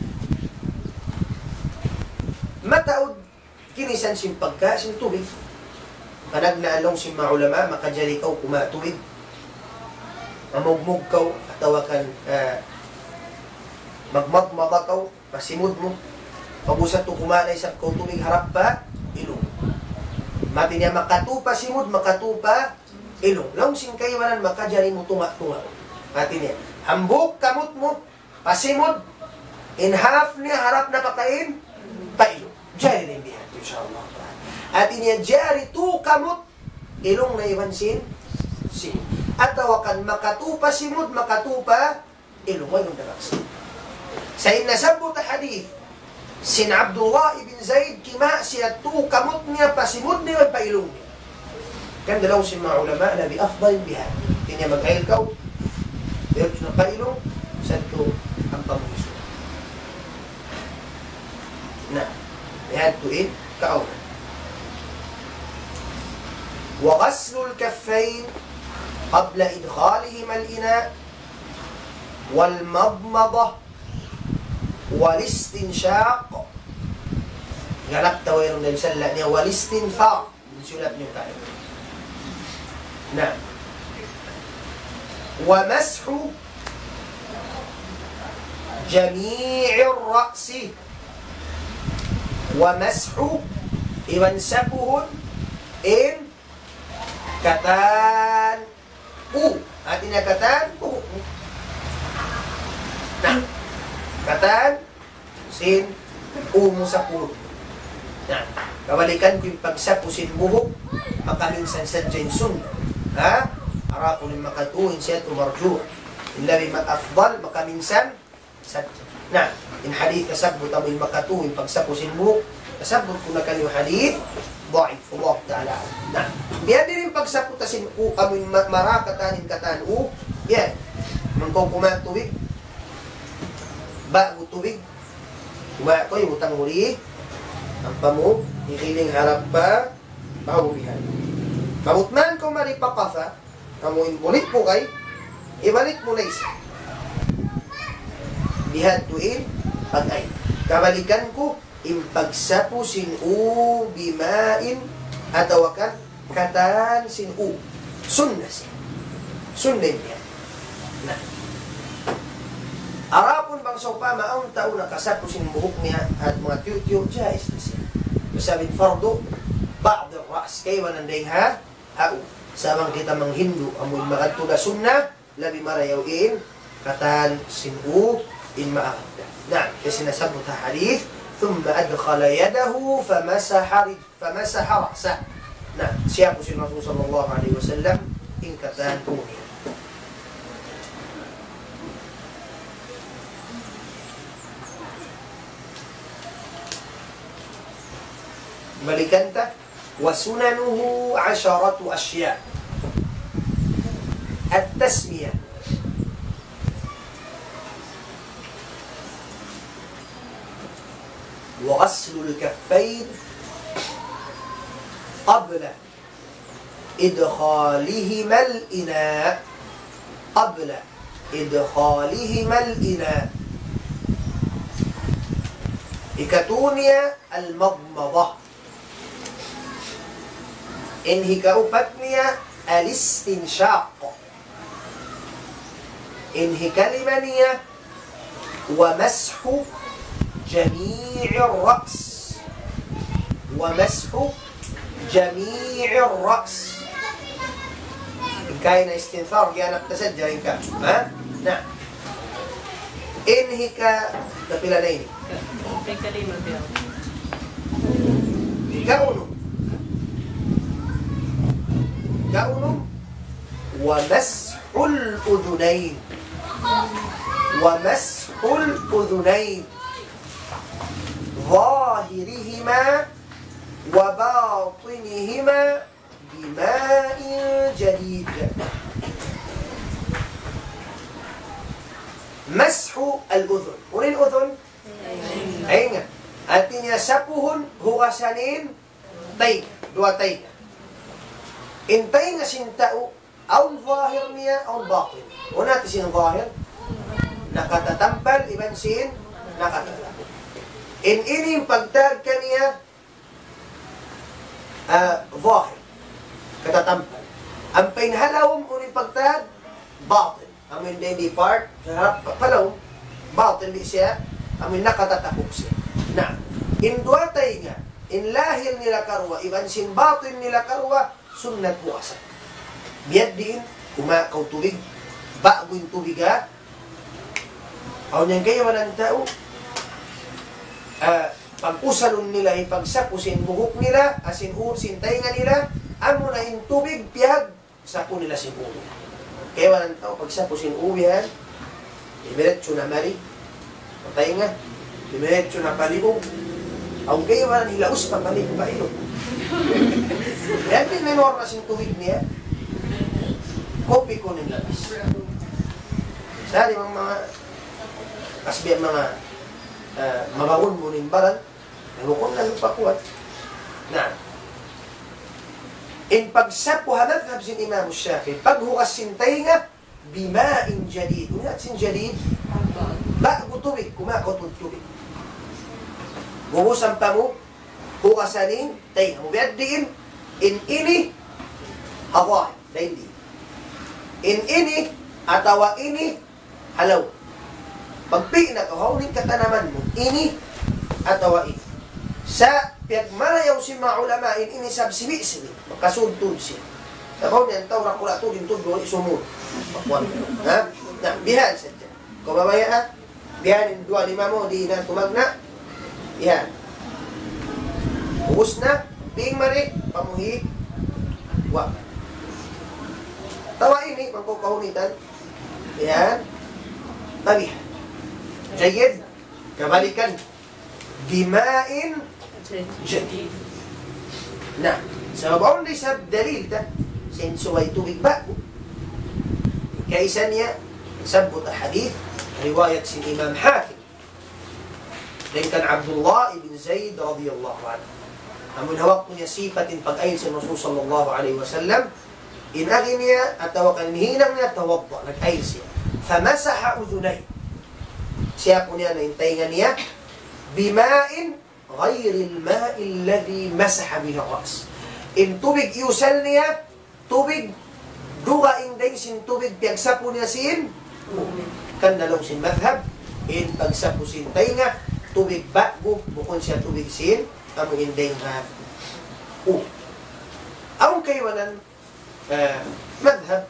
mataod kinisan sin pagka sin tubig managnaalong si mga ulama, makajali kaw kumatuwid. Mamugmug kaw, atawakan, uh, magmagmaba kaw, pasimud mo. Pag-usat to kumanay sa kaw tubig, harap pa, ilong. Mati niya makatupa simud, makatupa, ilong. Langsing kayo manan, makajali mo tunga-tunga. Mati niya, hambuk kamot mo, pasimud, in half niya, harap na pakain, pa ilong. Jari rin bihan, insyaAllah. At inya jari tu kamot ilong na iwan sin simud. At tawakan makatupa simud, makatupa ilong mo ilong daras. Sa inasabot na hadith sin Abdullah ibn Zaid kima siya tu kamot niya pasimod niya pailong niya. Kan dalaw si mga ulama na bi afdal biha. Kanya mag-ail kaw, dahil na pailong, sa ito ang pamuso. Na, bihad tuin, kaawna. Wa ghaslul kaffayn qabla idkhalihim al-ina wal madmadah wal istinshaq. Ganap tawirong Nabi sallallahu niya wal istinthaq. Sulat niyo tayo. Na. Wa mashu jami'ir ra'si. Wa mashu iwan sapuhun in katan u. Artinya katan u. Nah, katan sin u musapur. Nah, kabalikan ko yung pagsapusin buhok, makaminsan sa jensun. Ha? Arapo ng makatuhin siya tumarju. Ilabi mat-afdal, makaminsan sa nah, in hadith kasabot ang makatuhin pagsapusin buhok, kasabot ko na kanyo hadith, da'if, Allah ta'ala. Nah, biyan din yung pagsaputasin u, amoy marakatanin katan u, yan. Mangkaw kumain tubig, bago tubig, kumain ko yung utang huli, ang pamug, ikiling harap pa, pahulihan. Mabutman ko maripakasa, kamuin bulit po kay, ibalik mo na isa. Bihad tuin, pag-ay. Kabalikan ko, impagsapo sin u bimain, atawakan, katan sin u. Sunna siya. Sunna niya. Na. Arapon bang sopa maong tao nakasapo sin buhok niya at mga tiyo-tiyo, jais na siya. Masabit fardo, ba'd al-ras, kayo manandeng ha? Hao. Samang kita mang Hindu, amoy makadto na sunna, labi marayawin, katan sin u, in maakda. Na, kasi nasabot ha hadith, thumma adkhala yadahu, famasaha, famasaha ra'sa. Na, siya po si Rasul sallallahu alaihi wasallam, in katan uni. Balikan ta, وسننه عشرة أشياء. التسمية وغسل الكفين قبل إدخالهما الإناء قبل إدخالهما الإناء. إكتونيا المضمضة. إنهي كأوبتنيا الاستنشاق. إنهي كلمنيا ومسح جميع الرأس. ومسح جميع الرأس. إن كان استنثار جانا بتسجل إن كان ما؟ نعم. إنهي كتبلانين كلمة كأونو كونه ومسح الأذنين. ومسح الأذنين ظاهرهما وباطنهما بماء جديد. مسح الأذن. ولين الأذن؟ عين. Artinya sapuhun hugasanin tay, dua tay. Intay nga sintao, aun zahir niya, aun batin. Una sin zahir, nakatatampal, iban sin, nakatatampal. In ining pagtag kaniya, uh, zahir, katatampal. Ang pinhalawang uning pagtag, batin. Ang hindi part, palaw, batin di siya, ang nakatatapok siya. Na, in duatay nga, in lahir nila karwa, iban sin batin nila karwa, sunnat puasa. Biyad din, kumakaw tubig, bago yung tubig ha. Aw niyan kayo man ang tao, uh, pag-usalon nila, ipagsapusin buhok nila, asin usin tainga nila, amo na yung tubig, piyag, sapo nila si uwi. Kaya man ang tao, pagsapusin uwihan, ibiretso na mari, tainga, Diretso na paliog. Ang kayo man hilaos pa paliog pa ilog. Yan din minor na sin tubig niya. Kopi ko ning labis. Sa di mga kasbi mga uh, mabawon mo ning baran, nalukon na lupa kuat. Na. In pagsapo madhhab sin Imam Ash-shafie, paghukas sin tainga bima'in jadid. Unat sin jadid, bago tubig, kumakot tubig. Buhusan pa mo, hukasanin, tainga mo. Biyad diin, in ini, hawa, daindi. In ini, atawa ini, halaw. Pagpi na kahawin katanaman mo, ini, atawa ini. Sa piyagmarayaw si mga ulama, in ini sabsibi-sibi, makasuntun siya. Ako niyan, tawra ko lato din tudlo, isumod. Ha? Na, bihan sa dyan. Kung mamaya ha, bihanin dua lima mo, di na tumagna. Bihan. Ubus na, ping mari, pamuhi, wak. Tawa ini, magkukahunitan. Bihan. Tabihan. Jayid. Kabalikan. Bima'in jadid. Nah, sa baon di sa dalil ta, sinsuway tubig bago. Kaisa niya, sabot hadith, riwayat sin Imam Hakim. Dan kan Abdullah ibn Zaid radhiyallahu anhu. Amun hawak niya sipatin pag-ayin sa Rasul sallallahu alaihi wasallam, inagi niya at tawakan hinang niya tawadda, nag-ayin siya. Famasaha udhunay. Siya po niya na intayngan niya, bima'in ghayril ma'il ladhi masaha bihi ras. In tubig iusal niya, tubig duga indeng sin tubig piyagsapo niya sin kan dalong sin madhab, in pagsapo sin tainga tubig bago bukon siya tubig sin amo indeng ha u. Ang kaywanan uh, madhab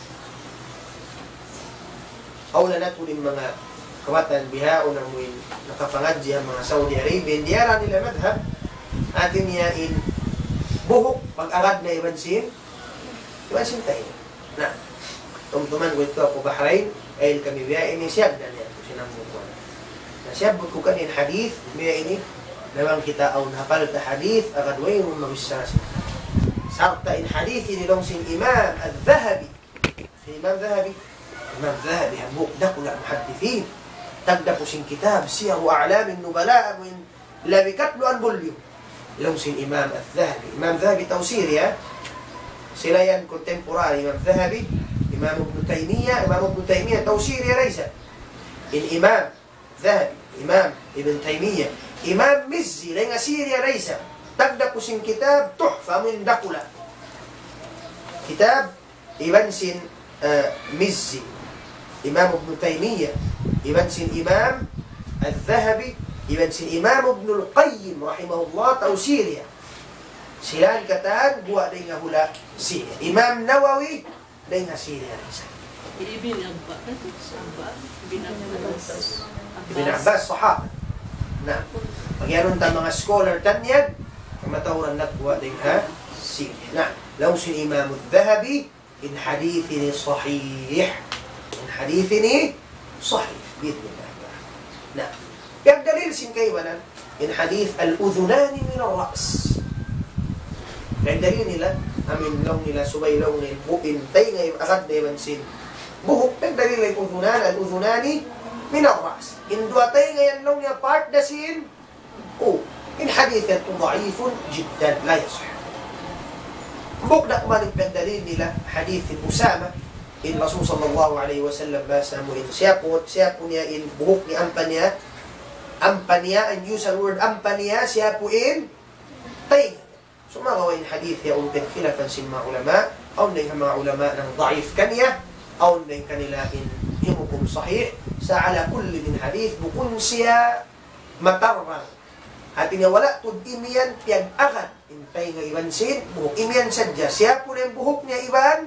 awla nato din mga kawatan bihaon ang muin nakapangadji ang mga Saudi Arabia, diyara nila madhab atin niya in buhok pag-arad na iban sin iban sin tayo na tumtuman ko ito ako Bahrain ay kami biya ini siyab na niya ito sinambong ko na siyab ko kanin hadith biya ini nawang kita aw napal ta hadith agad way mo mawisas sarta in hadith ini long sin Imam Al-Dhahabi si Imam Dhahabi Imam Dhahabi habuk dakula muhaddithin tagda po sin kitab siya wa a'lamin nubala min labikat lo an bulyo long sin Imam Al-Dhahabi Imam Dhahabi tawsir ya sila yan contemporary Imam Dhahabi Imam Ibn Taymiyyah Imam Ibn Taymiyyah tawsir ya laysa in Imam Dhahabi Imam Ibn Taymiyyah Imam Mizzi lang asir ya laysa tagda po sin kitab tuhfa min dakula kitab Ibn sin uh, Mizzi Imam Ibn Taymiyyah Ibn sin Imam Al-Dhahabi Ibn sin Imam Ibn Al-Qayyim rahimahullah tawsirya silan katan buwa day nga hula siya Imam Nawawi day nga siya Ibn Abbas Ibn Abbas sahaba na pagyaron ta mga scholar tanyan matawran na buwa day nga siya na law sin Imam Al-Dhahabi in hadithin sahih in hadithin sahih بإذن الله. نعم. Yang dalil sin kaywanan in hadith al-udhunani min ar-ra's. Yang dalil nila amin long nila subay long nil buin tay ngay agad na sin buhok yang dalil ay udhunan al-udhunani min ar-ra's. In dua tay ngayon long niya part da sin oh in hadith ito da'ifun jiddan la yasih. Bukda kumanig yang dalil nila hadith Usama in Rasul sallallahu alaihi wasallam basa mo in siya po, siya po niya in buhok ni ampa niya ampa niya, and use the word ampa niya, siya po in tainga. So mga kawain hadith ya umpin khilafan sin mga ulama aw na yung mga ulama ng da'if kanya aw na yung kanila in himukum sahih sa ala kulli min hadith bukun siya matarrang at nga wala tud imiyan piyag-agad in tainga iban sin buhok imiyan sadya siya po na yung buhok niya iban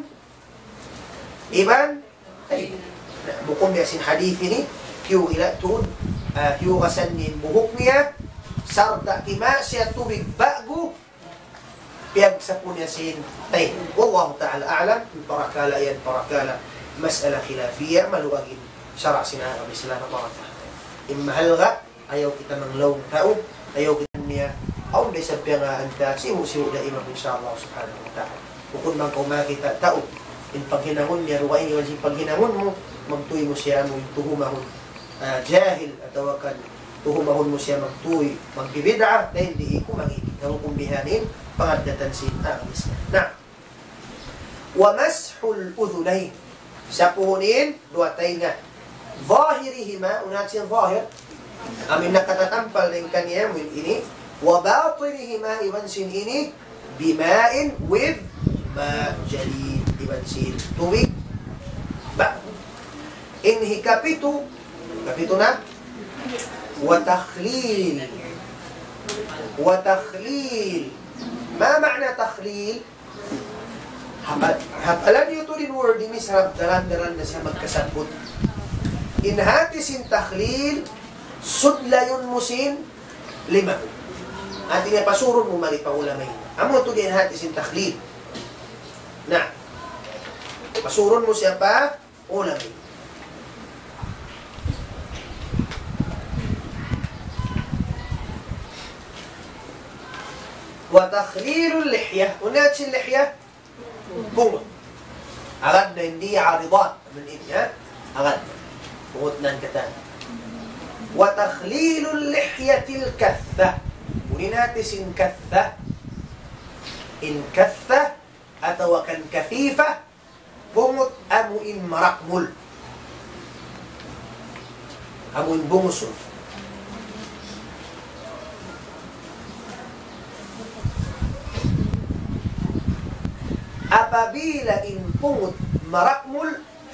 Iban, ay, bukom niya sin hadith ini, hiyo ila tuod, uh, hiyo kasan ni buhok niya, sarda kima siya tubig bago, piyag sa po niya sin tay. Wallahu ta'ala a'lam, parakala yan, parakala, mas'ala khilafiyya, maluwagin, syara' sinara, bislana, parakala. Immahalga, ayaw kita manglaw tao, ayaw kita niya, aw di sabi nga anta, simu-simu na imam insyaAllah subhanahu wa ta'ala. Bukod man kung makita tao, in paghinangon niya, ruwain iwan si paghinangon mo, magtuy mo siya mo yung tuhumahon uh, jahil, at awakan tuhumahon mo siya magtuy, magbibid'a, dahil di ko magiging kung bihanin, pangadatan si Agis. Na, wa mashul udhunay, sa puhunin, duwatay nga, zahirihima, unat siya zahir, amin nakatatampal rin kaniya mo ini, wa batinihima, iwan sin ini, bimain with ma jalid, iwan sin tuwig, ba. Inhi kapito, kapito na, wa takhlil, wa takhlil, ma ma'na takhlil? Hapalan niyo ito din word, ini sarap daran-daran na siya magkasabot. Inhatisin takhlil, sudlayon musin, lima. At nga pasurong mo mali pa ulamay. Amo ito din inhatisin takhlil. Na, pasurong mo siya pa, ulamay. Wa takhlilul lihya, unat sin lihya, bungot. Agad na hindi aridat. Manin niya, agad. Bungot na ang katan. Wa takhlilul lihyatil katha. Unin natin sin katha. In katha, atawakan kathifa, bungot amuin marakmul. Amuin bungusun. Apabila in pungot marakmul,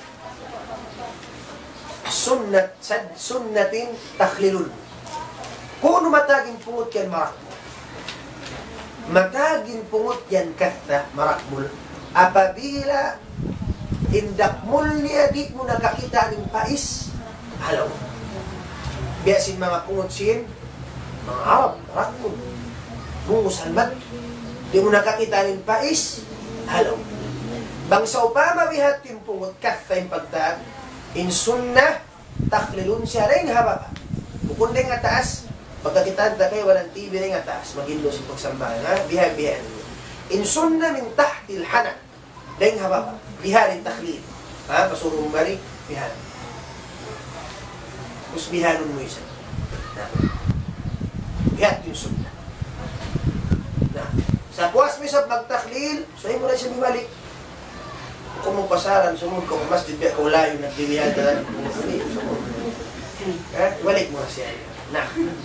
sunnat sad sunnatin takhlilul. Kung ano mataging pungot yan marakmul, mataging pungot yan katha marakmul. Apabila indakmul niya di mo nakakita ng pais, halaw. Biyasin mga pungot sin, mga Arab, marakmul, bungus halmat, di mo nakakita ng pais, halaw. Bang sa upama bihat yung pungot katha yung pagtaag, in sunnah, taklilun siya rin hababa. Bukod din nga taas, pagkakitanda kayo walang T V rin nga taas, mag-indo si pagsambahan, ha? Biha-bihan. In sunnah min tahtil hana, rin hababa. Biharin taklil. Ha? Pasurong bari, bihan. Tapos bihanon mo isa. Na. Bihat yung sunnah. Na. Sa puwas mo sa magtaklil, so mo na siya bimalik. Kung mong pasaran, sumunod ko, mas dibya ko layo, nagdilihan ka lang. Eh, balik mo na siya. Na.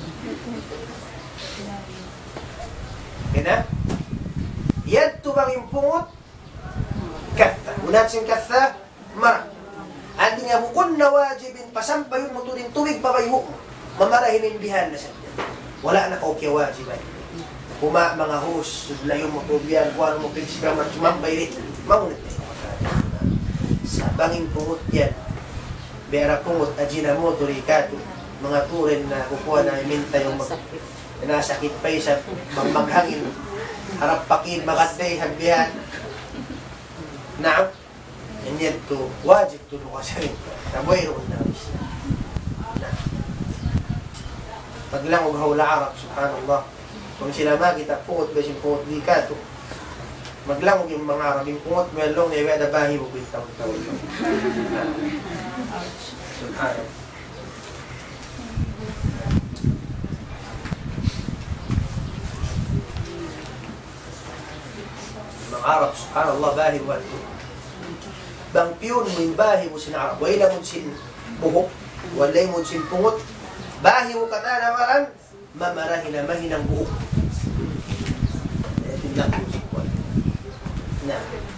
Okay na? Yan tubang yung pungot, katha. Unat siyang katha, mara. Andi nga bukod na wajibin, pasampayon mo to din, tuwig pa kayo mo. Mamarahin yung bihan na siya. Wala na kaukya wajiban. Kuma mga host, layo mo po biyan, kuha mo prinsipya, sumambay rin. Maunit na sa banging pungot yan. Bera pungot, ajina mo, turikato. Mga turin na kukuha na iminta yung mag... Nasakit pa yung sa maghangin. Harap pakin, makatay, hagbihan. Naam. And yan to, wajib to lukas rin. Nabuhay roon na. Paglang hawla Arab, subhanallah. Kung sila makita, pungot ba siyang pungot di ka to. Maglangog yung mga Arabing pungot, melong na iweda bahi mo bitang-tawag. Subhanallah. Mga Arab, subhanallah, bahi mo ito. Bang piyon mo yung bahi mo sin Arab. Wala mo sin buhok, wala mo sin pungot. Bahi mo katanawaran, mamarahin na mahinang buhok. Tindak mo sin pungot. Na.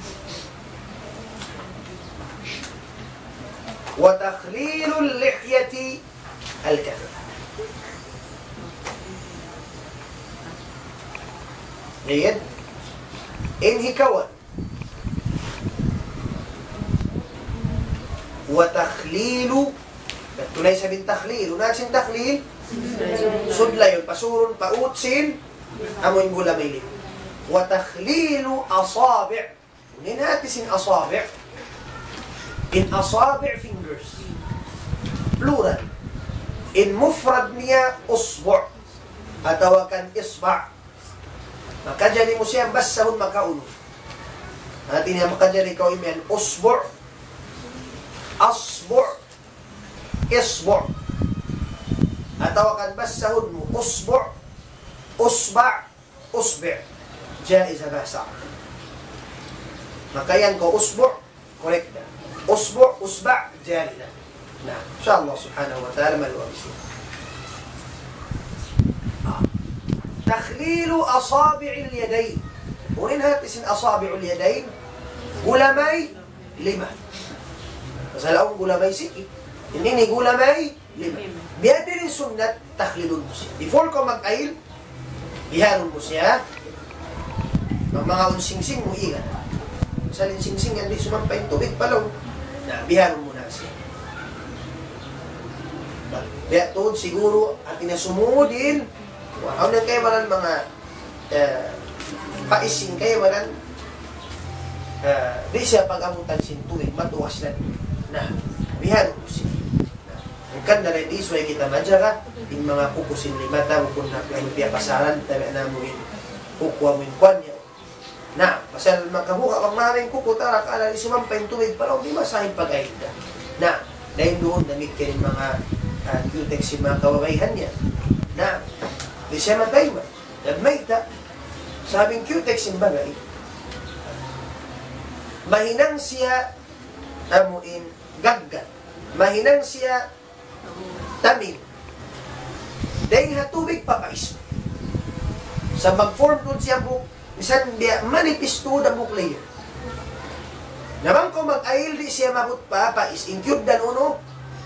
Wa takhlilul lihyati al-katha. Ngayon, inhikawan. Wa takhlilu, tunay sabing takhlil. Unat sin takhlil, sudlayon, pasurun, pautsin, amoy gula may lim. Wa takhlilu asabi'. Unin natin sin asabi'. In asabi' fingers. Plural. In mufrad niya, usbu'. Atawakan isba'. Makadyan mo siya, basahon makauno. Natin niya makadyan ikaw imen, usbu'. Asbu'. Isbu'. Atawakan basahon mo, usbu'. Usba'. Usbi'. Jaiza basa. Makayan ko, usbu'. Correct na. Usbu', usba', jari na. Na, insyaAllah subhanahu wa ta'ala maluwag siya. Takhlilu asabi'il yadayn. Unin hatisin asabi'ul yadayn. Gulamay, lima. Masalaong gulamay siki. Hindi ni gulamay, lima. Biya din sunnat, takhlilun mo siya. Before ko mag-ail, biharon mo siya. Ang mga unsing-sing mo, iyan. Masalin sing-sing, hindi sumampay tubig palong. Na, biharon mo na siya. Biya tuod siguro, at inasumudin, wow, nang kayo maran mga uh, paising kayo maran, uh, di siya pag-amutan sin tubig, matuwas lang. Na, biharon mo siya. Ang kanda rin, isway kita madya ka, in mga kukusin ni mata, kung na piya pasaran, tabi na mo in kukuha mo in kwan niya. Na, pasal makabuka kang maraming kuko, tara ka, alali sumampay yung tubig, parang di masahin pag-ahit ka. Na, dahil doon, namit ka rin mga uh, Q-tex yung mga kawabayhan niya. Na, di siya matay man. Nagmay ta, sabing Q-tex yung bagay, mahinang siya amuin gaggat. Mahinang siya tamin. Dahil hatubig papais. Sa mag-form doon siya buk, bisan dia manipis to the book layer. Naman ko mag-ail di siya mabut pa, pais incube dan uno.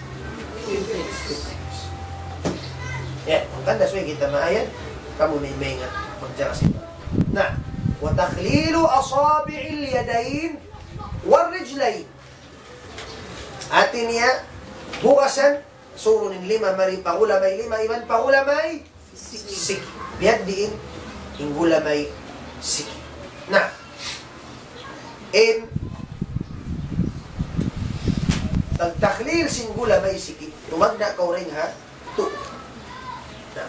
Yan, ang kanda suwi kita maayan, kamu na may nga magjakas ito. Na, wa takhlilu asabi'il yadayn war rijlayn. Atin niya, bukasan, suro ng lima, mari paulamay lima, iban paulamay, sik. Biad diin, ingulamay, sik. Na, in, tagtakhlil singulamay sik, tumagna ka rin ha, tu. Na,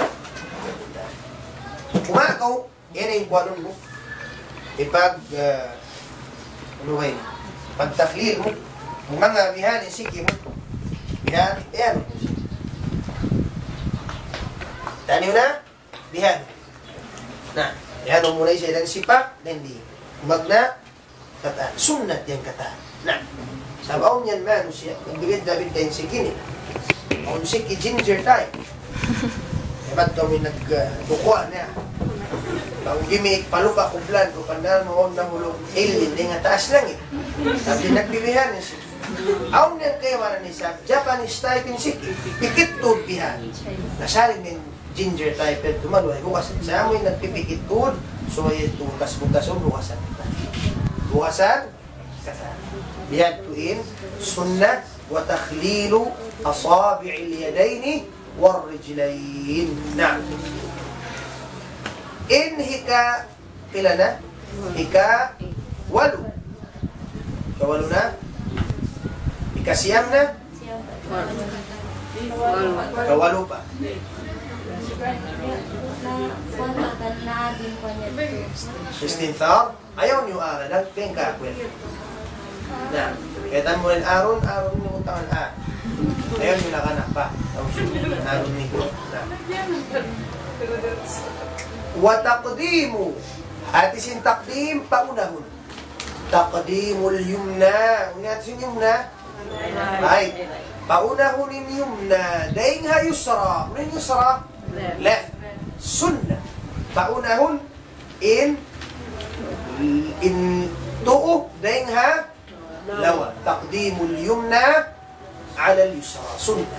kumakaw, yan ay yung buwanon mo. Ipag, uh, ano ba yun? Pagtakhlil mo, mga bihan, siki mo. Bihan, yan. Taniw na, bihan. Na, yan mo muna siya ilang sipak, then di. Magna, kataan. Sunnat yan kataan. Na, sabaw niyan man siya, nagbigay David tayong siki nila. Ang siki ginger tayo. Ebat kami nagbukuan niya. Ang gimmick, palupa, kublan, kupandal mo, na hulong alien, di nga taas lang eh. Sabi nagbibihan niya siya. Aun niyan kayo wala ni sa Japanese type in siki, pikit tod bihan. Nasaring din ginger type at tumaluay. Bukasan sa amoy nagpipikit tod, so ay tutas-butas o bukasan. Bukasan, kata. Bihan tuin, sunnah, wa takhlilu asabi'il yadayni war rijlayn. Na. In hika, pila na? Hika, walu. Kawalo na? Ikasiyam na? Kawalo pa. sixteenth hour? Ayaw niyo ara, nagpeng ka kwel. Na, kaya mo rin aron, aron niyo utangan a. Ayaw niyo nakanak pa. Aron niyo. Na. Wa taqdimu. Atisin taqdim, paunahon. Taqdimul yumna. Unatisin yumna? Right. Paunahunin yumna. Daing ha yusra. Unin yusra? Left. Sunnah. Paunahon in in tu'o. Daing ha lawa. Taqdimul yumna ala yusra. Sunnah.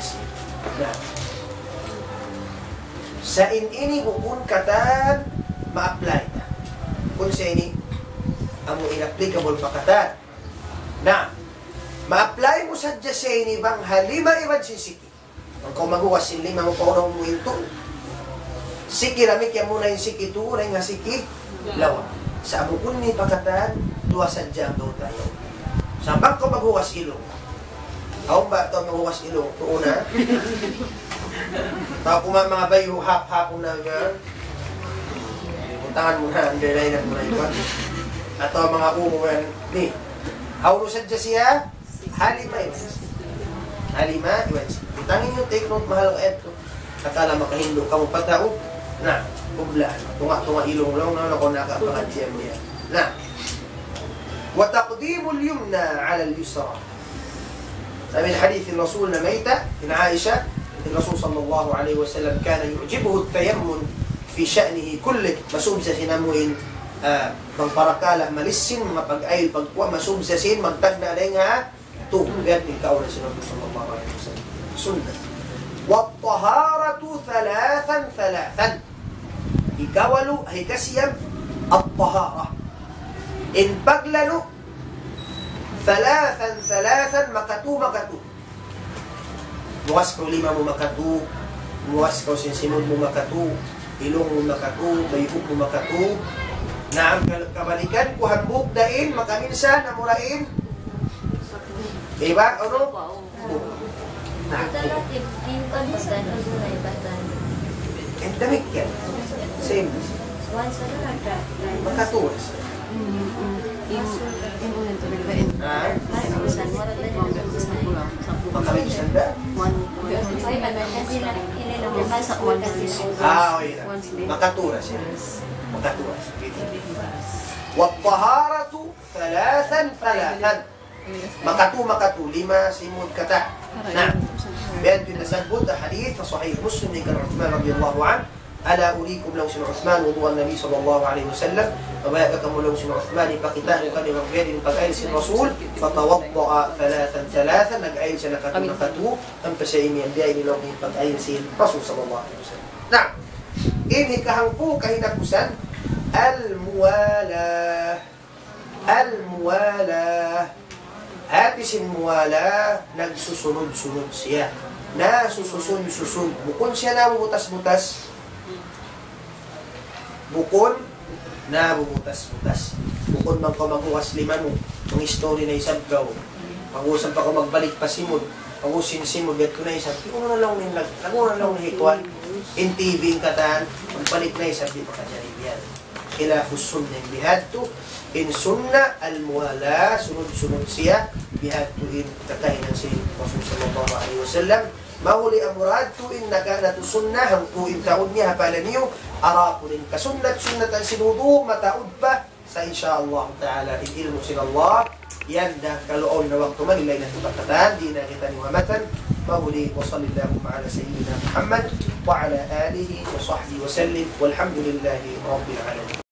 Sa in-ini kung katan ma-apply ta. Kung sa ini amo inapplicable pa katan. Na, ma-apply mo sa sa ini bang halima iban sisiki. Ang kung maguwas sin lima mo pa unang mo ito. Siki ramik yan muna yung siki tu, rin nga siki lawa. Sa abukun ni pakatan, dua sadyang daw tayo. Sa bang ko maghuwas ilong. Aong ba ito maghuwas ilong? Tuuna. Tao kuma mga bayo, hap-hapon na nga. Puntangan mo na, underline mo na iwan. Ato ang mga umuwan. Ni, haurusan dyan siya, halima iwan. Halima iwan. Tangin yung take note, mahal ka eto. Katala makahindo ka mo patao. Na, kublaan. Tunga-tunga ilong lang na ako nakapangat siya mo yan. Na, وتقديم اليمنى على اليسرى. من حديث الرسول ميتة من عائشة الرسول صلى الله عليه وسلم كان يعجبه التيمم في شأنه كله. مسوب sa sinamuin bang parakala malisin mapag-ayl pagkuha masub sa sin magtagna na nga to bet ni kaula sinabi sallallahu alaihi wasallam sunnah. والطهارة ثلاثا ثلاثا. Ikawalu ay kasiyam at-tahara. In paglalo, thalathan, thalathan, makatu, makatu. Muwas ko lima mo makatu, muwas ko sinsimod mo makatu, ilong mo makatu, bayhuk mo makatu, na ang kabalikan, kuhambog dain, makaminsan, namurain. Diba? Ano? Endemic yan. Same. Makatuwas. Makalisan ba? Ah, okay na. Makaturas yan. Makaturas. والطهارة ثلاثا ثلاثا. Makatu, makatu. Lima, simud, kata. Nah. Bayan din nasabot ang hadith sa Sahih Muslim ni kan Uthman radiyallahu anhu. Ala ulikum law sin Uthman wudu an-nabi sallallahu alaihi wasallam. Mabaya ka mo law sin Uthman ipakita ko kanila ang gani pag-ayl sin Rasul fatawadda thalathan thalathan nag-ayl siya nakatu nakatu ang pasaymi ang biya nila ang pag-ayl sin Rasul sallallahu alaihi wasallam. Na ini kahangpo kahinakusan al-muwala al-muwala hati sin muwala nagsusunod-sunod siya na sususun-susun bukon siya na butas-butas bukon na bubutas-butas. Bukon man ko maghuwas liman mo. Ang history na isang gaw. Pag-usan pa ko magbalik pa simod. Pag-usin simod, get ko na isang. Di ko na lang nilag. Ako na lang nahituan. In T V, kataan. Magbalik na isang. Di pa ka dyan yan. Khilafus sunnah bihadto. In sunnah al-muwala. Sunod-sunod siya. Bihadto in kakahinan si Rasul sallallahu alaihi wasallam. Mahuli ang murad tuin na ganatu sunnah. Ang tuin taon niya hapalan niyo. Arakunin kasunat sunnat ang sinudu mataud pa sa insyaallah ta'ala in ilmu sin Allah yan dah kaluon na waktu man ilay na tubakatan di na kita niwamatan mahuli wa sallallahu ala sayyidina Muhammad wa ala alihi wa sahbihi wa sallim walhamdulillahi rabbil alamin.